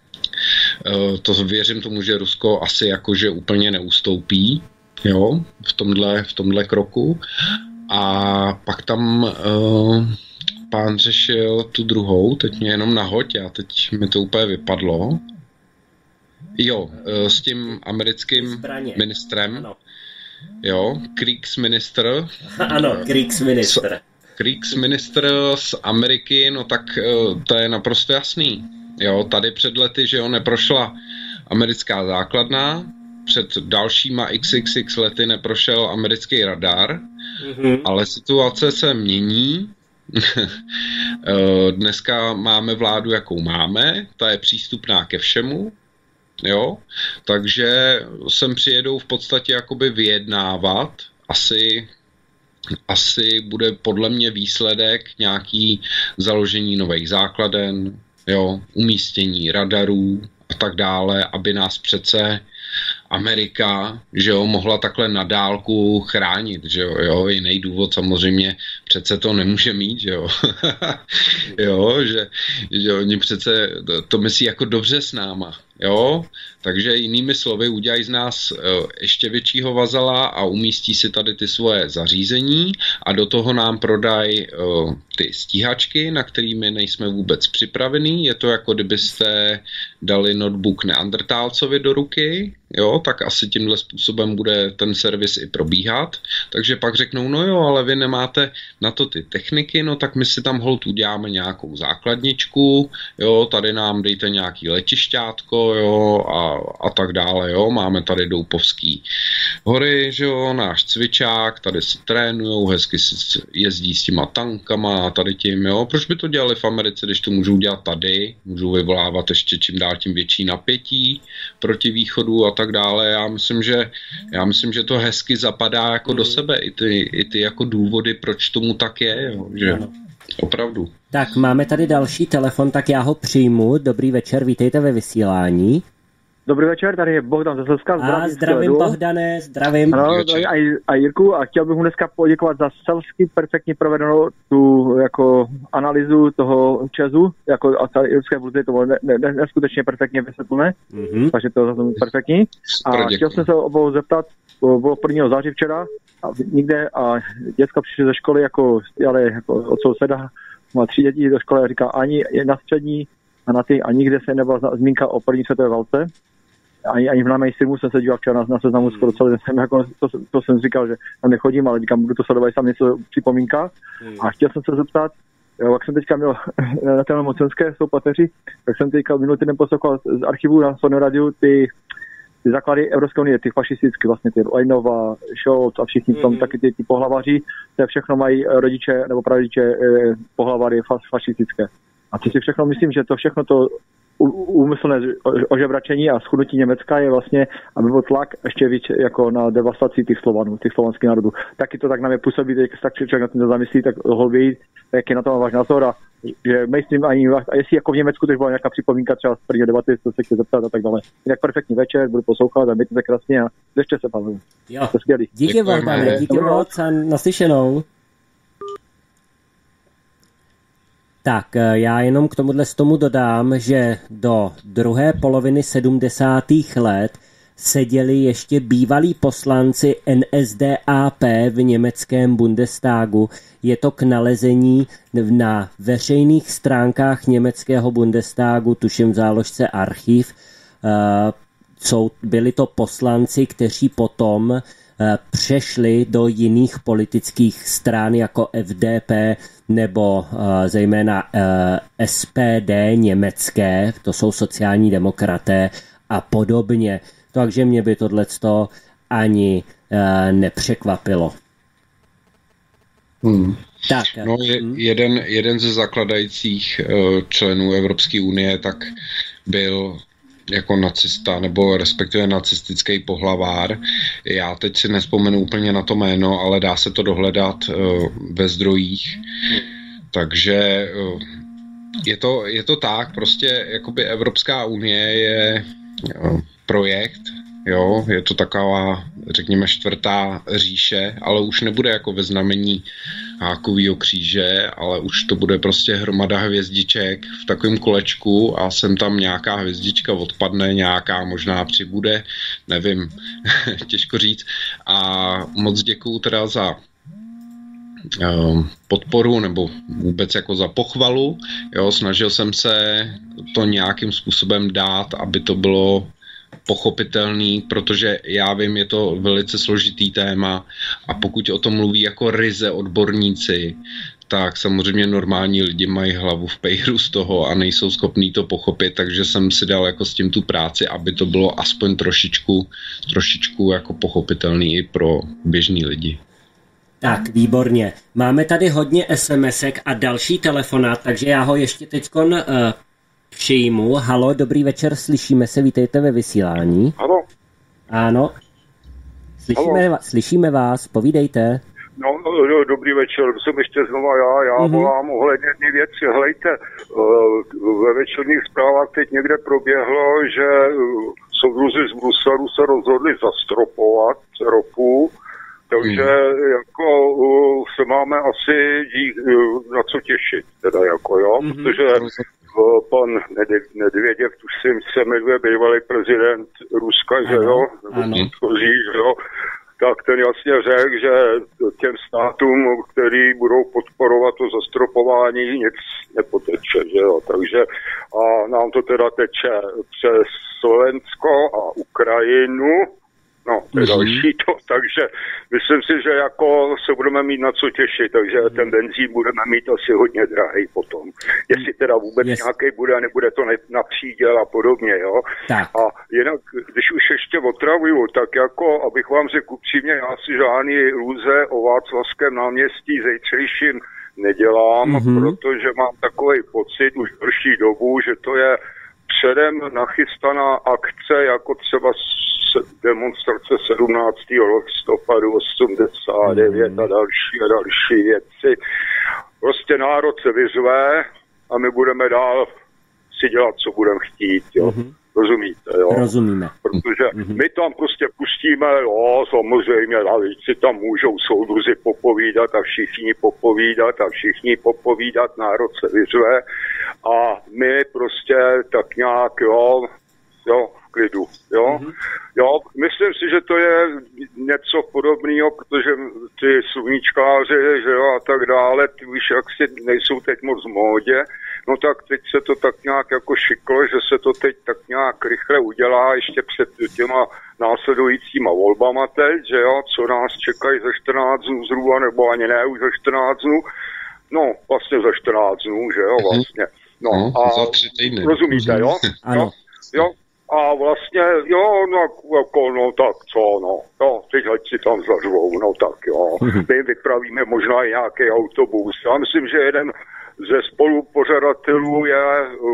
E, to věřím tomu, že Rusko asi jakože úplně neustoupí, jo, v tomhle, v tomhle kroku. A pak tam uh, pán řešil tu druhou, teď mě jenom nahoď, a teď mi to úplně vypadlo. Jo, uh, s tím americkým Zbraně. ministrem. Ano. Jo, Kriegsminister. Ano, Kriegsminister. Kriegsminister z Ameriky, no tak uh, to je naprosto jasný. Jo, tady před lety, že jo, neprošla americká základna, před dalšíma iks iks iks lety neprošel americký radar, mm-hmm. ale situace se mění. Dneska máme vládu, jakou máme, ta je přístupná ke všemu, jo, takže sem přijedou v podstatě jakoby vyjednávat, asi, asi bude podle mě výsledek nějaký založení nových základen, jo, umístění radarů a tak dále, aby nás přece Amerika, že jo, mohla takhle na dálku chránit, že jo, jo, jiný důvod samozřejmě přece to nemůže mít, že jo, jo, že, že oni přece to, to myslí jako dobře s náma, jo, takže jinými slovy udělají z nás ještě většího vazala a umístí si tady ty svoje zařízení a do toho nám prodají ty stíhačky, na kterými nejsme vůbec připravení, je to jako kdybyste dali notebook Neandertálcovi do ruky, jo, tak asi tímhle způsobem bude ten servis i probíhat, takže pak řeknou, no jo, ale vy nemáte na to ty techniky, no tak my si tam holt uděláme nějakou základničku, jo, tady nám dejte nějaký letišťátko, jo, a, a tak dále, jo, máme tady Doupovský hory, že jo, náš cvičák, tady se trénujou, hezky si jezdí s těma tankama a tady tím, jo, proč by to dělali v Americe, když to můžou dělat tady, můžou vyvolávat ještě čím dál tím větší napětí proti východu a tak dále. Já myslím, že, já myslím, že to hezky zapadá jako do sebe, i ty, i ty jako důvody, proč tomu tak je, jo, že opravdu. Tak máme tady další telefon, tak já ho přijmu. Dobrý večer, vítejte ve vysílání. Dobrý večer, tady je Bohdan ze Slezska. A zdravím, Bohdane, zdravím. Ano, a, a Jirku, a chtěl bych mu dneska poděkovat za celsky perfektně provedenou tu jako analýzu toho Česu, jako a ta irské burzy, to bylo ne, ne, neskutečně perfektně vysvětlené, mm-hmm. takže to je perfektní. A Super, chtěl jsem se obou zeptat, bylo prvního září včera, a někde a děcka přišli ze školy, jako, ale jako od souseda, má tři děti do školy a říká, ani na střední a na ty, a nikde se nebyla zmínka o první světové válce. Ani, ani v mainstreamu jsem se díval včera na, na seznamu hmm. skoro celý den, jako, to, to jsem říkal, že tam nechodím, ale říkám, budu to sledovat sám něco připomínka. Hmm. A chtěl jsem se zeptat, jo, jak jsem teďka měl na téhle mocenské, jsou pateři, tak jsem teďka minulý týden poslouchal z archivu na Sony Radio ty, ty základy Evropské unie, ty fašistické, vlastně ty Leinova, Scholz a všichni hmm. tam taky ty, ty pohlavaři, to všechno mají rodiče nebo prarodiče eh, pohlavary fas, fašistické. A to si všechno myslím, že to všechno to úmyslné ožebračení a schudnutí Německa je vlastně, aby byl tlak ještě víc jako na devastaci těch Slovanů, těch slovanských národů. Taky to tak na mě působí, jak tak člověk na tím zamyslí, tak hlouběji, jak je na tom váš názor a že myslím ani, a jestli jako v Německu to byla nějaká připomínka třeba z první debaty, co se chci zeptat a tak dále. Jinak perfektní večer, budu poslouchat a mějte se krásně a ještě se panu. Jo, díky Bohdane, díky moc a naslyšenou. Tak já jenom k tomuhle z tomu dodám, že do druhé poloviny sedmdesátých let seděli ještě bývalí poslanci N S D A P v německém Bundestagu. Je to k nalezení na veřejných stránkách německého Bundestagu, tuším v záložce archiv. Jsou, byli to poslanci, kteří potom přešli do jiných politických stran jako F D P nebo uh, zejména uh, S P D německé, to jsou sociální demokraté a podobně. Takže mě by tohleto ani uh, nepřekvapilo. Hmm. Tak, no, je, hmm. jeden, jeden ze zakladajících uh, členů Evropské unie tak byl jako nacista, nebo respektive nacistický pohlavár. Já teď si nespomenu úplně na to jméno, ale dá se to dohledat uh, ve zdrojích. Takže uh, je to, je to tak, prostě jakoby Evropská unie je uh, projekt, jo, je to taková, řekněme, čtvrtá říše, ale už nebude jako ve znamení hákovýho kříže, ale už to bude prostě hromada hvězdiček v takovém kolečku a sem tam nějaká hvězdička odpadne, nějaká možná přibude, nevím, těžko říct. A moc děkuju teda za podporu nebo vůbec jako za pochvalu. Jo, snažil jsem se to nějakým způsobem dát, aby to bylo pochopitelný, protože já vím, je to velice složitý téma a pokud o tom mluví jako ryze odborníci, tak samozřejmě normální lidi mají hlavu v pejru z toho a nejsou schopní to pochopit, takže jsem si dal jako s tím tu práci, aby to bylo aspoň trošičku, trošičku jako pochopitelný i pro běžný lidi. Tak, výborně. Máme tady hodně SMSek a další telefonát, takže já ho ještě teďkon uh, přijmu. Halo, dobrý večer, slyšíme se, vítejte ve vysílání. Ano. Ano. Slyšíme, Halo. slyšíme vás, povídejte. No, no, dobrý večer, jsem ještě znova já, já mm-hmm. volám ohledně jedné věci. Hlejte, ve večerních zprávách teď někde proběhlo, že soudruzi z Bruselu se rozhodli zastropovat ropu, takže mm. jako se máme asi dík, na co těšit, teda jako jo, mm-hmm. protože pan Nedvěděv, tuším, se jmenuje bývalý prezident Ruska, ano, že jo, nebo předchozí, že jo, tak ten jasně řekl, že těm státům, který budou podporovat to zastropování, nic nepoteče, že jo, takže a nám to teda teče přes Slovensko a Ukrajinu. No, to je mm-hmm. další to, takže myslím si, že jako se budeme mít na co těšit, takže ten benzín budeme mít asi hodně drahý potom. Jestli teda vůbec yes. nějaký bude a nebude to na příděl a podobně, jo. Tak. A jinak, když už ještě otravuju, tak jako, abych vám řekl upřímně, já si žádný lůze o Václavském náměstí zítřejším nedělám, mm-hmm. protože mám takový pocit už další dobu, že to je předem nachystaná akce, jako třeba demonstrace sedmnáctého listopadu osmdesát devět a další a další věci. Prostě národ se vyzve a my budeme dál si dělat, co budeme chtít, jo. Mm-hmm. Rozumíte, jo? Rozumíme. Protože mm-hmm. my tam prostě pustíme, jo, samozřejmě, si tam můžou soudruzi popovídat a všichni popovídat a všichni popovídat, národ se vyřve a my prostě tak nějak, jo, jo, v klidu, jo. Mm-hmm. Jo, myslím si, že to je něco podobného, protože ty sluníčkáři, že jo, a tak dále, ty už jak si nejsou teď moc v módě, no tak teď se to tak nějak jako šiklo, že se to teď tak nějak rychle udělá ještě před těma následujícíma volbama teď, že jo, co nás čekají za čtrnáct dnů zhruba, nebo ani ne už za čtrnáct dnů, no vlastně za čtrnáct dnů, že jo, vlastně. No no, a za tři týdny. Rozumíte, jo? Ano. No, jo. A vlastně, jo, no, jako, no tak co, no, no, teď ať si tam zařvou, no tak jo, my vypravíme možná i nějaký autobus. Já myslím, že jeden ze spolupořadatelů je,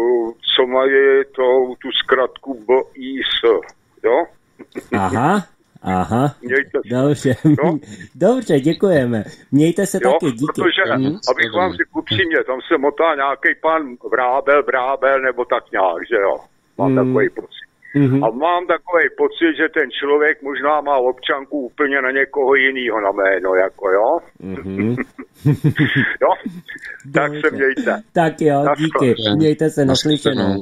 co mají to, tu zkratku B I S, jo? Aha, aha, Mějte se. dobře, no? dobře, děkujeme. Mějte se jo, taky, díky. Protože, hmm. abych vám řekl upřímně, tam se motá nějaký pan Vrábel, Vrábel, nebo tak nějak, že jo? Mám hmm. takový pocit. Mm-hmm. A mám takový pocit, že ten člověk možná má občanku úplně na někoho jiného na jméno, jako jo. Mm-hmm. Jo? Tak se mějte. Tak jo, díky. Mějte se, naslyšenou.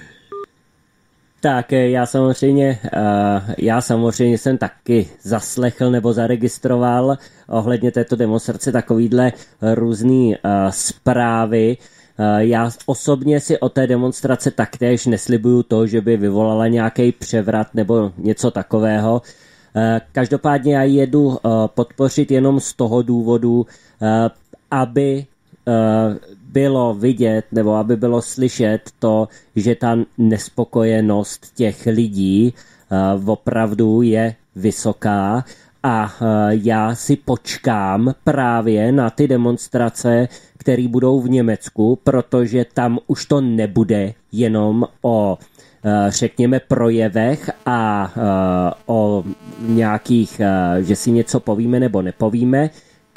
Tak já samozřejmě, já samozřejmě jsem taky zaslechl nebo zaregistroval ohledně této demonstrace takovýhle různý zprávy. Já osobně si o té demonstrace taktéž neslibuju to, že by vyvolala nějaký převrat nebo něco takového. Každopádně já jedu podpořit jenom z toho důvodu, aby bylo vidět nebo aby bylo slyšet to, že ta nespokojenost těch lidí opravdu je vysoká. A já si počkám právě na ty demonstrace, které budou v Německu, protože tam už to nebude jenom o, řekněme, projevech a o nějakých, že si něco povíme nebo nepovíme.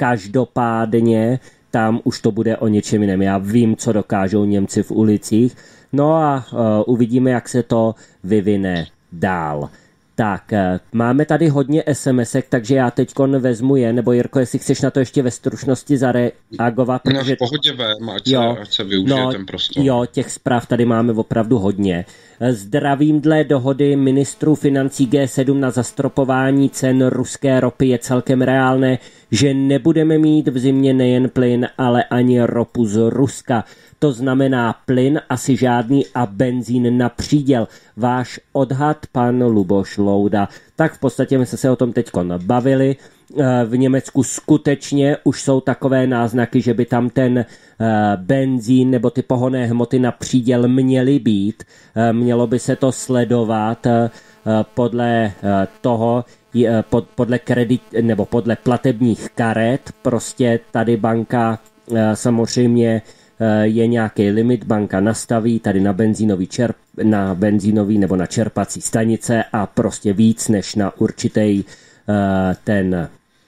Každopádně tam už to bude o něčem jiném. Já vím, co dokážou Němci v ulicích. No a uvidíme, jak se to vyvine dál. Tak, máme tady hodně SMSek, takže já teďkon vezmu je, nebo Jirko, jestli chceš na to ještě ve stručnosti zareagovat. Protože... No v pohodě vem, ať, jo, se, ať se využije no, ten prostor. Jo, těch zpráv tady máme opravdu hodně. Zdravím, dle dohody ministrů financí G sedm na zastropování cen ruské ropy je celkem reálné, že nebudeme mít v zimě nejen plyn, ale ani ropu z Ruska. To znamená plyn asi žádný a benzín na příděl. Váš odhad, pan Luboš Louda. Tak v podstatě my jsme se o tom teďkon bavili. V Německu skutečně už jsou takové náznaky, že by tam ten benzín nebo ty pohonné hmoty na příděl měly být. Mělo by se to sledovat podle toho, podle kredit nebo podle platebních karet. Prostě tady banka samozřejmě je nějaký limit, banka nastaví tady na benzínový, čerp, na benzínový nebo na čerpací stanice a prostě víc než na určitý ten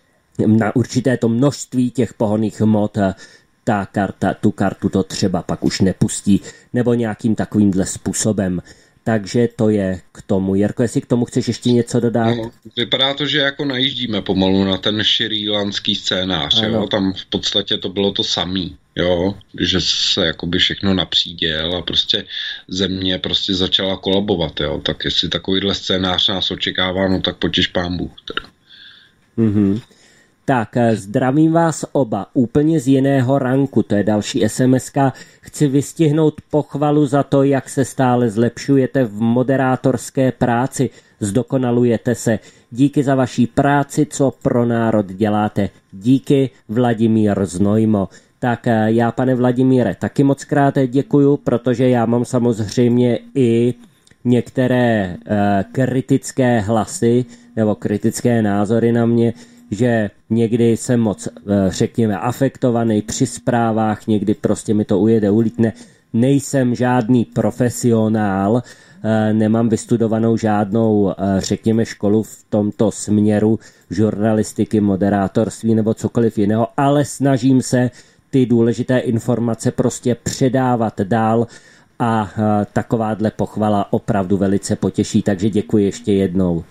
na určité to množství těch pohonných hmot ta karta, tu kartu to třeba pak už nepustí nebo nějakým takovýmhle způsobem. Takže to je k tomu. Jirko, jestli k tomu chceš ještě něco dodat? No, vypadá to, že jako najíždíme pomalu na ten šrilanský scénář. Jo? Tam v podstatě to bylo to samý. Jo? Že se jakoby všechno napříděl a prostě země prostě začala kolabovat. Jo? Tak jestli takovýhle scénář nás očekává, no tak potěš pán Bůh. Teda. Mm-hmm. Tak, zdravím vás oba, úplně z jiného ranku, to je další es em eska. Chci vystihnout pochvalu za to, jak se stále zlepšujete v moderátorské práci, zdokonalujete se. Díky za vaší práci, co pro národ děláte. Díky, Vladimír Znojmo. Tak já, pane Vladimíre, taky moc krát děkuju, protože já mám samozřejmě i některé uh, kritické hlasy nebo kritické názory na mě, že někdy jsem moc, řekněme, afektovaný při zprávách, někdy prostě mi to ujede, ulítne. Nejsem žádný profesionál, nemám vystudovanou žádnou, řekněme, školu v tomto směru žurnalistiky, moderátorství nebo cokoliv jiného, ale snažím se ty důležité informace prostě předávat dál a takováhle pochvala opravdu velice potěší, takže děkuji ještě jednou.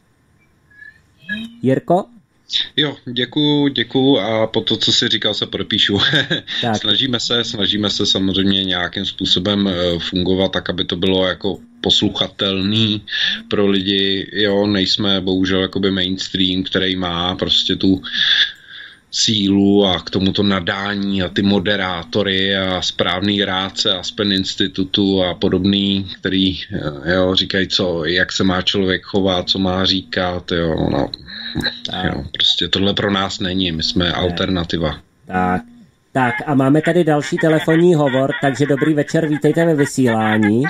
Jirko? Jo, děkuju, děkuju a po to, co jsi říkal, se podepíšu. snažíme se, snažíme se samozřejmě nějakým způsobem fungovat tak, aby to bylo jako posluchatelný pro lidi. Jo, nejsme bohužel jakoby mainstream, který má prostě tu sílu a k tomuto nadání a ty moderátory a správný rádce Aspen Institutu a podobný, který jo, říkají, co, jak se má člověk chovat, co má říkat, jo, no. Jo, prostě tohle pro nás není, my jsme ne. alternativa. Tak, tak a máme tady další telefonní hovor, takže dobrý večer, vítejte ve vysílání.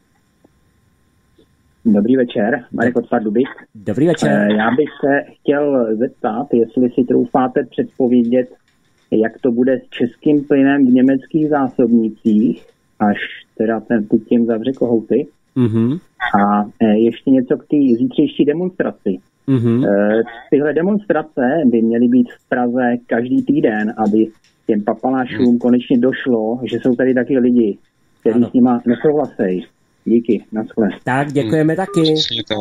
Dobrý večer, Marek od Pardubik. Dobrý večer. Já bych se chtěl zeptat, jestli si troufáte předpovědět, jak to bude s českým plynem v německých zásobnících, až teda ten Putin zavře kohouty. Mm-hmm. A ještě něco k té zítřejší demonstraci. Mm-hmm. Tyhle demonstrace by měly být v Praze každý týden, aby těm papalášům mm. konečně došlo, že jsou tady taky lidi, kteří ano. s nima nesouhlasejí. Díky, naschle. Tak, děkujeme mm. taky.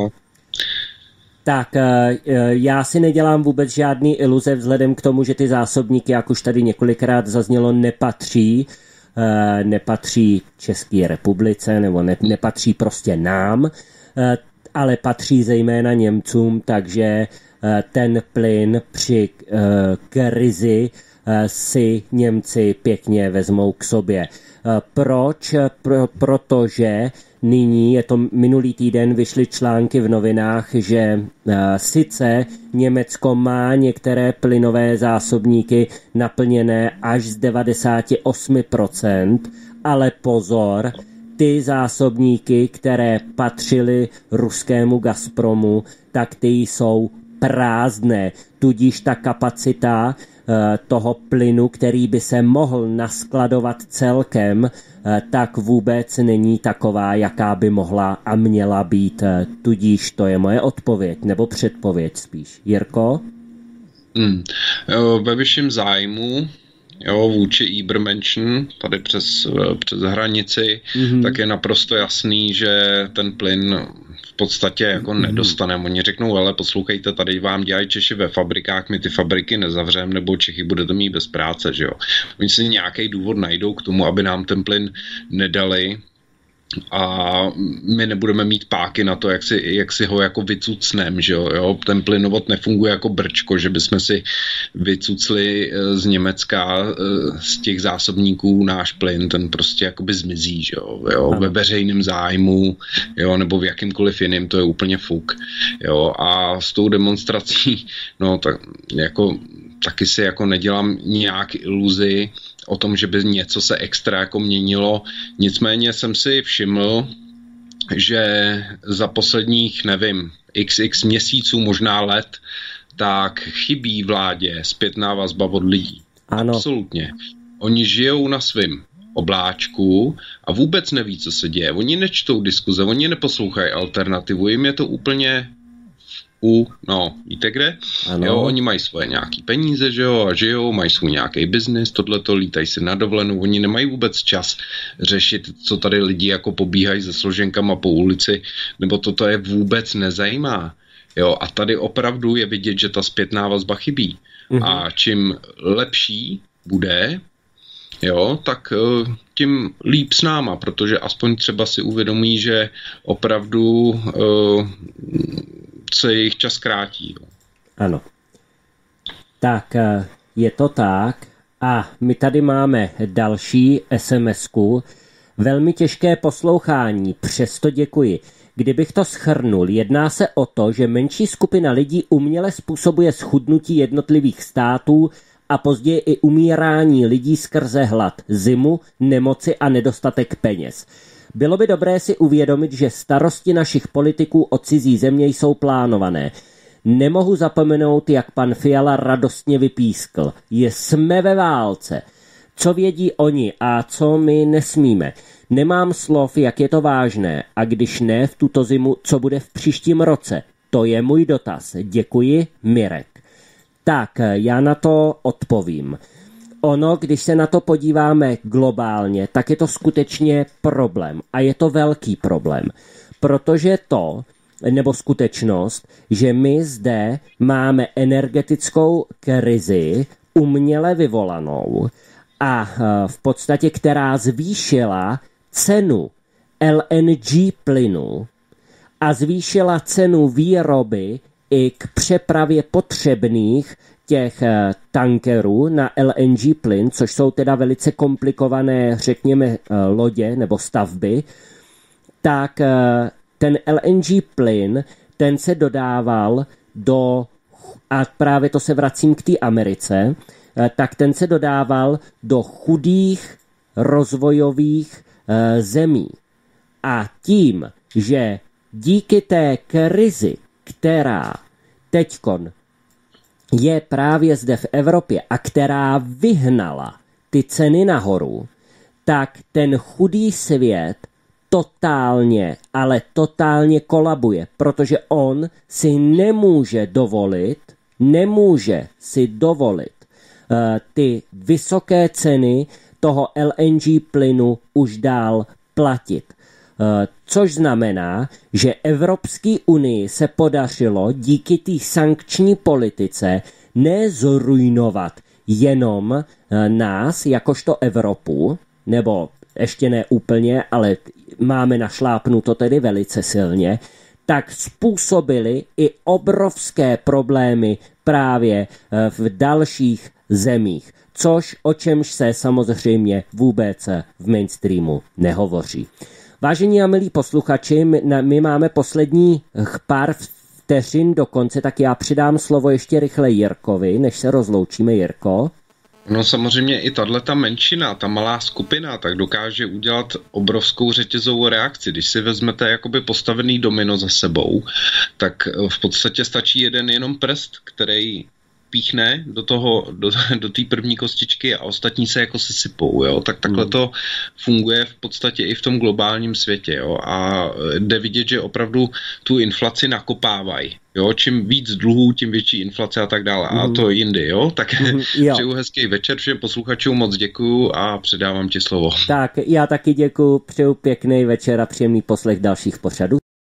Tak, já si nedělám vůbec žádný iluze vzhledem k tomu, že ty zásobníky, jak už tady několikrát zaznělo, nepatří, nepatří České republice, nebo ne, nepatří prostě nám, ale patří zejména Němcům, takže ten plyn při krizi si Němci pěkně vezmou k sobě. Proč? Pro, protože nyní, je to minulý týden, vyšly články v novinách, že sice Německo má některé plynové zásobníky naplněné až z devadesát osm procent, ale pozor, ty zásobníky, které patřily ruskému Gazpromu, tak ty jsou prázdné, tudíž ta kapacita toho plynu, který by se mohl naskladovat celkem, tak vůbec není taková, jaká by mohla a měla být. Tudíž to je moje odpověď, nebo předpověď spíš. Jirko? Hmm. Ve vyšším zájmu, jo, vůči Ibermenschen, tady přes, přes hranici, mm-hmm. tak je naprosto jasný, že ten plyn v podstatě jako mm-hmm. nedostaneme. Oni řeknou, ale poslouchejte, tady vám dělají Češi ve fabrikách, my ty fabriky nezavřeme, nebo Čechy budete mít bez práce, že jo. Oni si nějaký důvod najdou k tomu, aby nám ten plyn nedali, a my nebudeme mít páky na to, jak si, jak si ho jako vycucnem, že jo? Jo? Ten plynovod nefunguje jako brčko, že bychom si vycucli z Německa z těch zásobníků náš plyn, ten prostě jakoby zmizí, že jo? Jo? Ve veřejném zájmu, jo? Nebo v jakýmkoliv jiným, to je úplně fuk, jo? A s tou demonstrací, no tak jako taky si jako nedělám nějak iluzi o tom, že by něco se extra jako měnilo. Nicméně jsem si všiml, že za posledních, nevím, xx měsíců, možná let, tak chybí vládě zpětná vazba od lidí. Ano. Absolutně. Oni žijou na svém obláčku a vůbec neví, co se děje. Oni nečtou diskuze, oni neposlouchají alternativu, jim je to úplně u, no, víte kde? Ano. Jo, oni mají svoje nějaký peníze, že jo, a žijou, mají svůj nějaký biznis, tohleto, lítají si na dovolenou, oni nemají vůbec čas řešit, co tady lidi jako pobíhají se složenkama po ulici, nebo toto je vůbec nezajímá. Jo, a tady opravdu je vidět, že ta zpětná vazba chybí. Mhm. A čím lepší bude, jo, tak tím líp s náma, protože aspoň třeba si uvědomí, že opravdu uh, se jejich čas krátí. Jo. Ano. Tak je to tak. A my tady máme další es em esku. Velmi těžké poslouchání, přesto děkuji. Kdybych to shrnul, jedná se o to, že menší skupina lidí uměle způsobuje schudnutí jednotlivých států a později i umírání lidí skrze hlad, zimu, nemoci a nedostatek peněz. Bylo by dobré si uvědomit, že starosti našich politiků o cizí země jsou plánované. Nemohu zapomenout, jak pan Fiala radostně vypískl. Jsme ve válce. Co vědí oni a co my nesmíme? Nemám slov, jak je to vážné. A když ne v tuto zimu, co bude v příštím roce? To je můj dotaz. Děkuji, Mirek. Tak, já na to odpovím. Ono, když se na to podíváme globálně, tak je to skutečně problém. A je to velký problém. Protože to, nebo skutečnost, že my zde máme energetickou krizi uměle vyvolanou a v podstatě, která zvýšila cenu el en gé plynu a zvýšila cenu výroby i k přepravě potřebných těch tankerů na el en gé plyn, což jsou teda velice komplikované, řekněme, lodě nebo stavby, tak ten el en gé plyn, ten se dodával do, a právě to se vracím k té Americe, tak ten se dodával do chudých rozvojových e, zemí. A tím, že díky té krizi, která teďkon je právě zde v Evropě a která vyhnala ty ceny nahoru, tak ten chudý svět totálně, ale totálně kolabuje, protože on si nemůže dovolit, nemůže si dovolit uh, ty vysoké ceny toho el en gé plynu už dál platit. Uh, což znamená, že Evropské unii se podařilo díky té sankční politice nezrujnovat jenom uh, nás, jakožto Evropu, nebo ještě ne úplně, ale máme našlápnuto tedy velice silně, tak způsobili i obrovské problémy právě v dalších zemích, což o čemž se samozřejmě vůbec v mainstreamu nehovoří. Vážení a milí posluchači, my, my máme poslední pár vteřin do konce, tak já přidám slovo ještě rychle Jirkovi, než se rozloučíme. Jirko. No samozřejmě i tato menšina, ta malá skupina, tak dokáže udělat obrovskou řetězovou reakci. Když si vezmete jakoby postavený domino za sebou, tak v podstatě stačí jeden jenom prst, který píchne do toho, do, do té první kostičky a ostatní se jako sesypou, jo, tak takhle to funguje v podstatě i v tom globálním světě, jo, a jde vidět, že opravdu tu inflaci nakopávají, jo, čím víc dluhů, tím větší inflace a tak dále, mm. a to jindy, jo, tak mm, jo. Přeju hezký večer všem posluchačům, moc děkuju a předávám ti slovo. Tak, já taky děkuju, přeju pěkný večer a příjemný poslech dalších pořadů.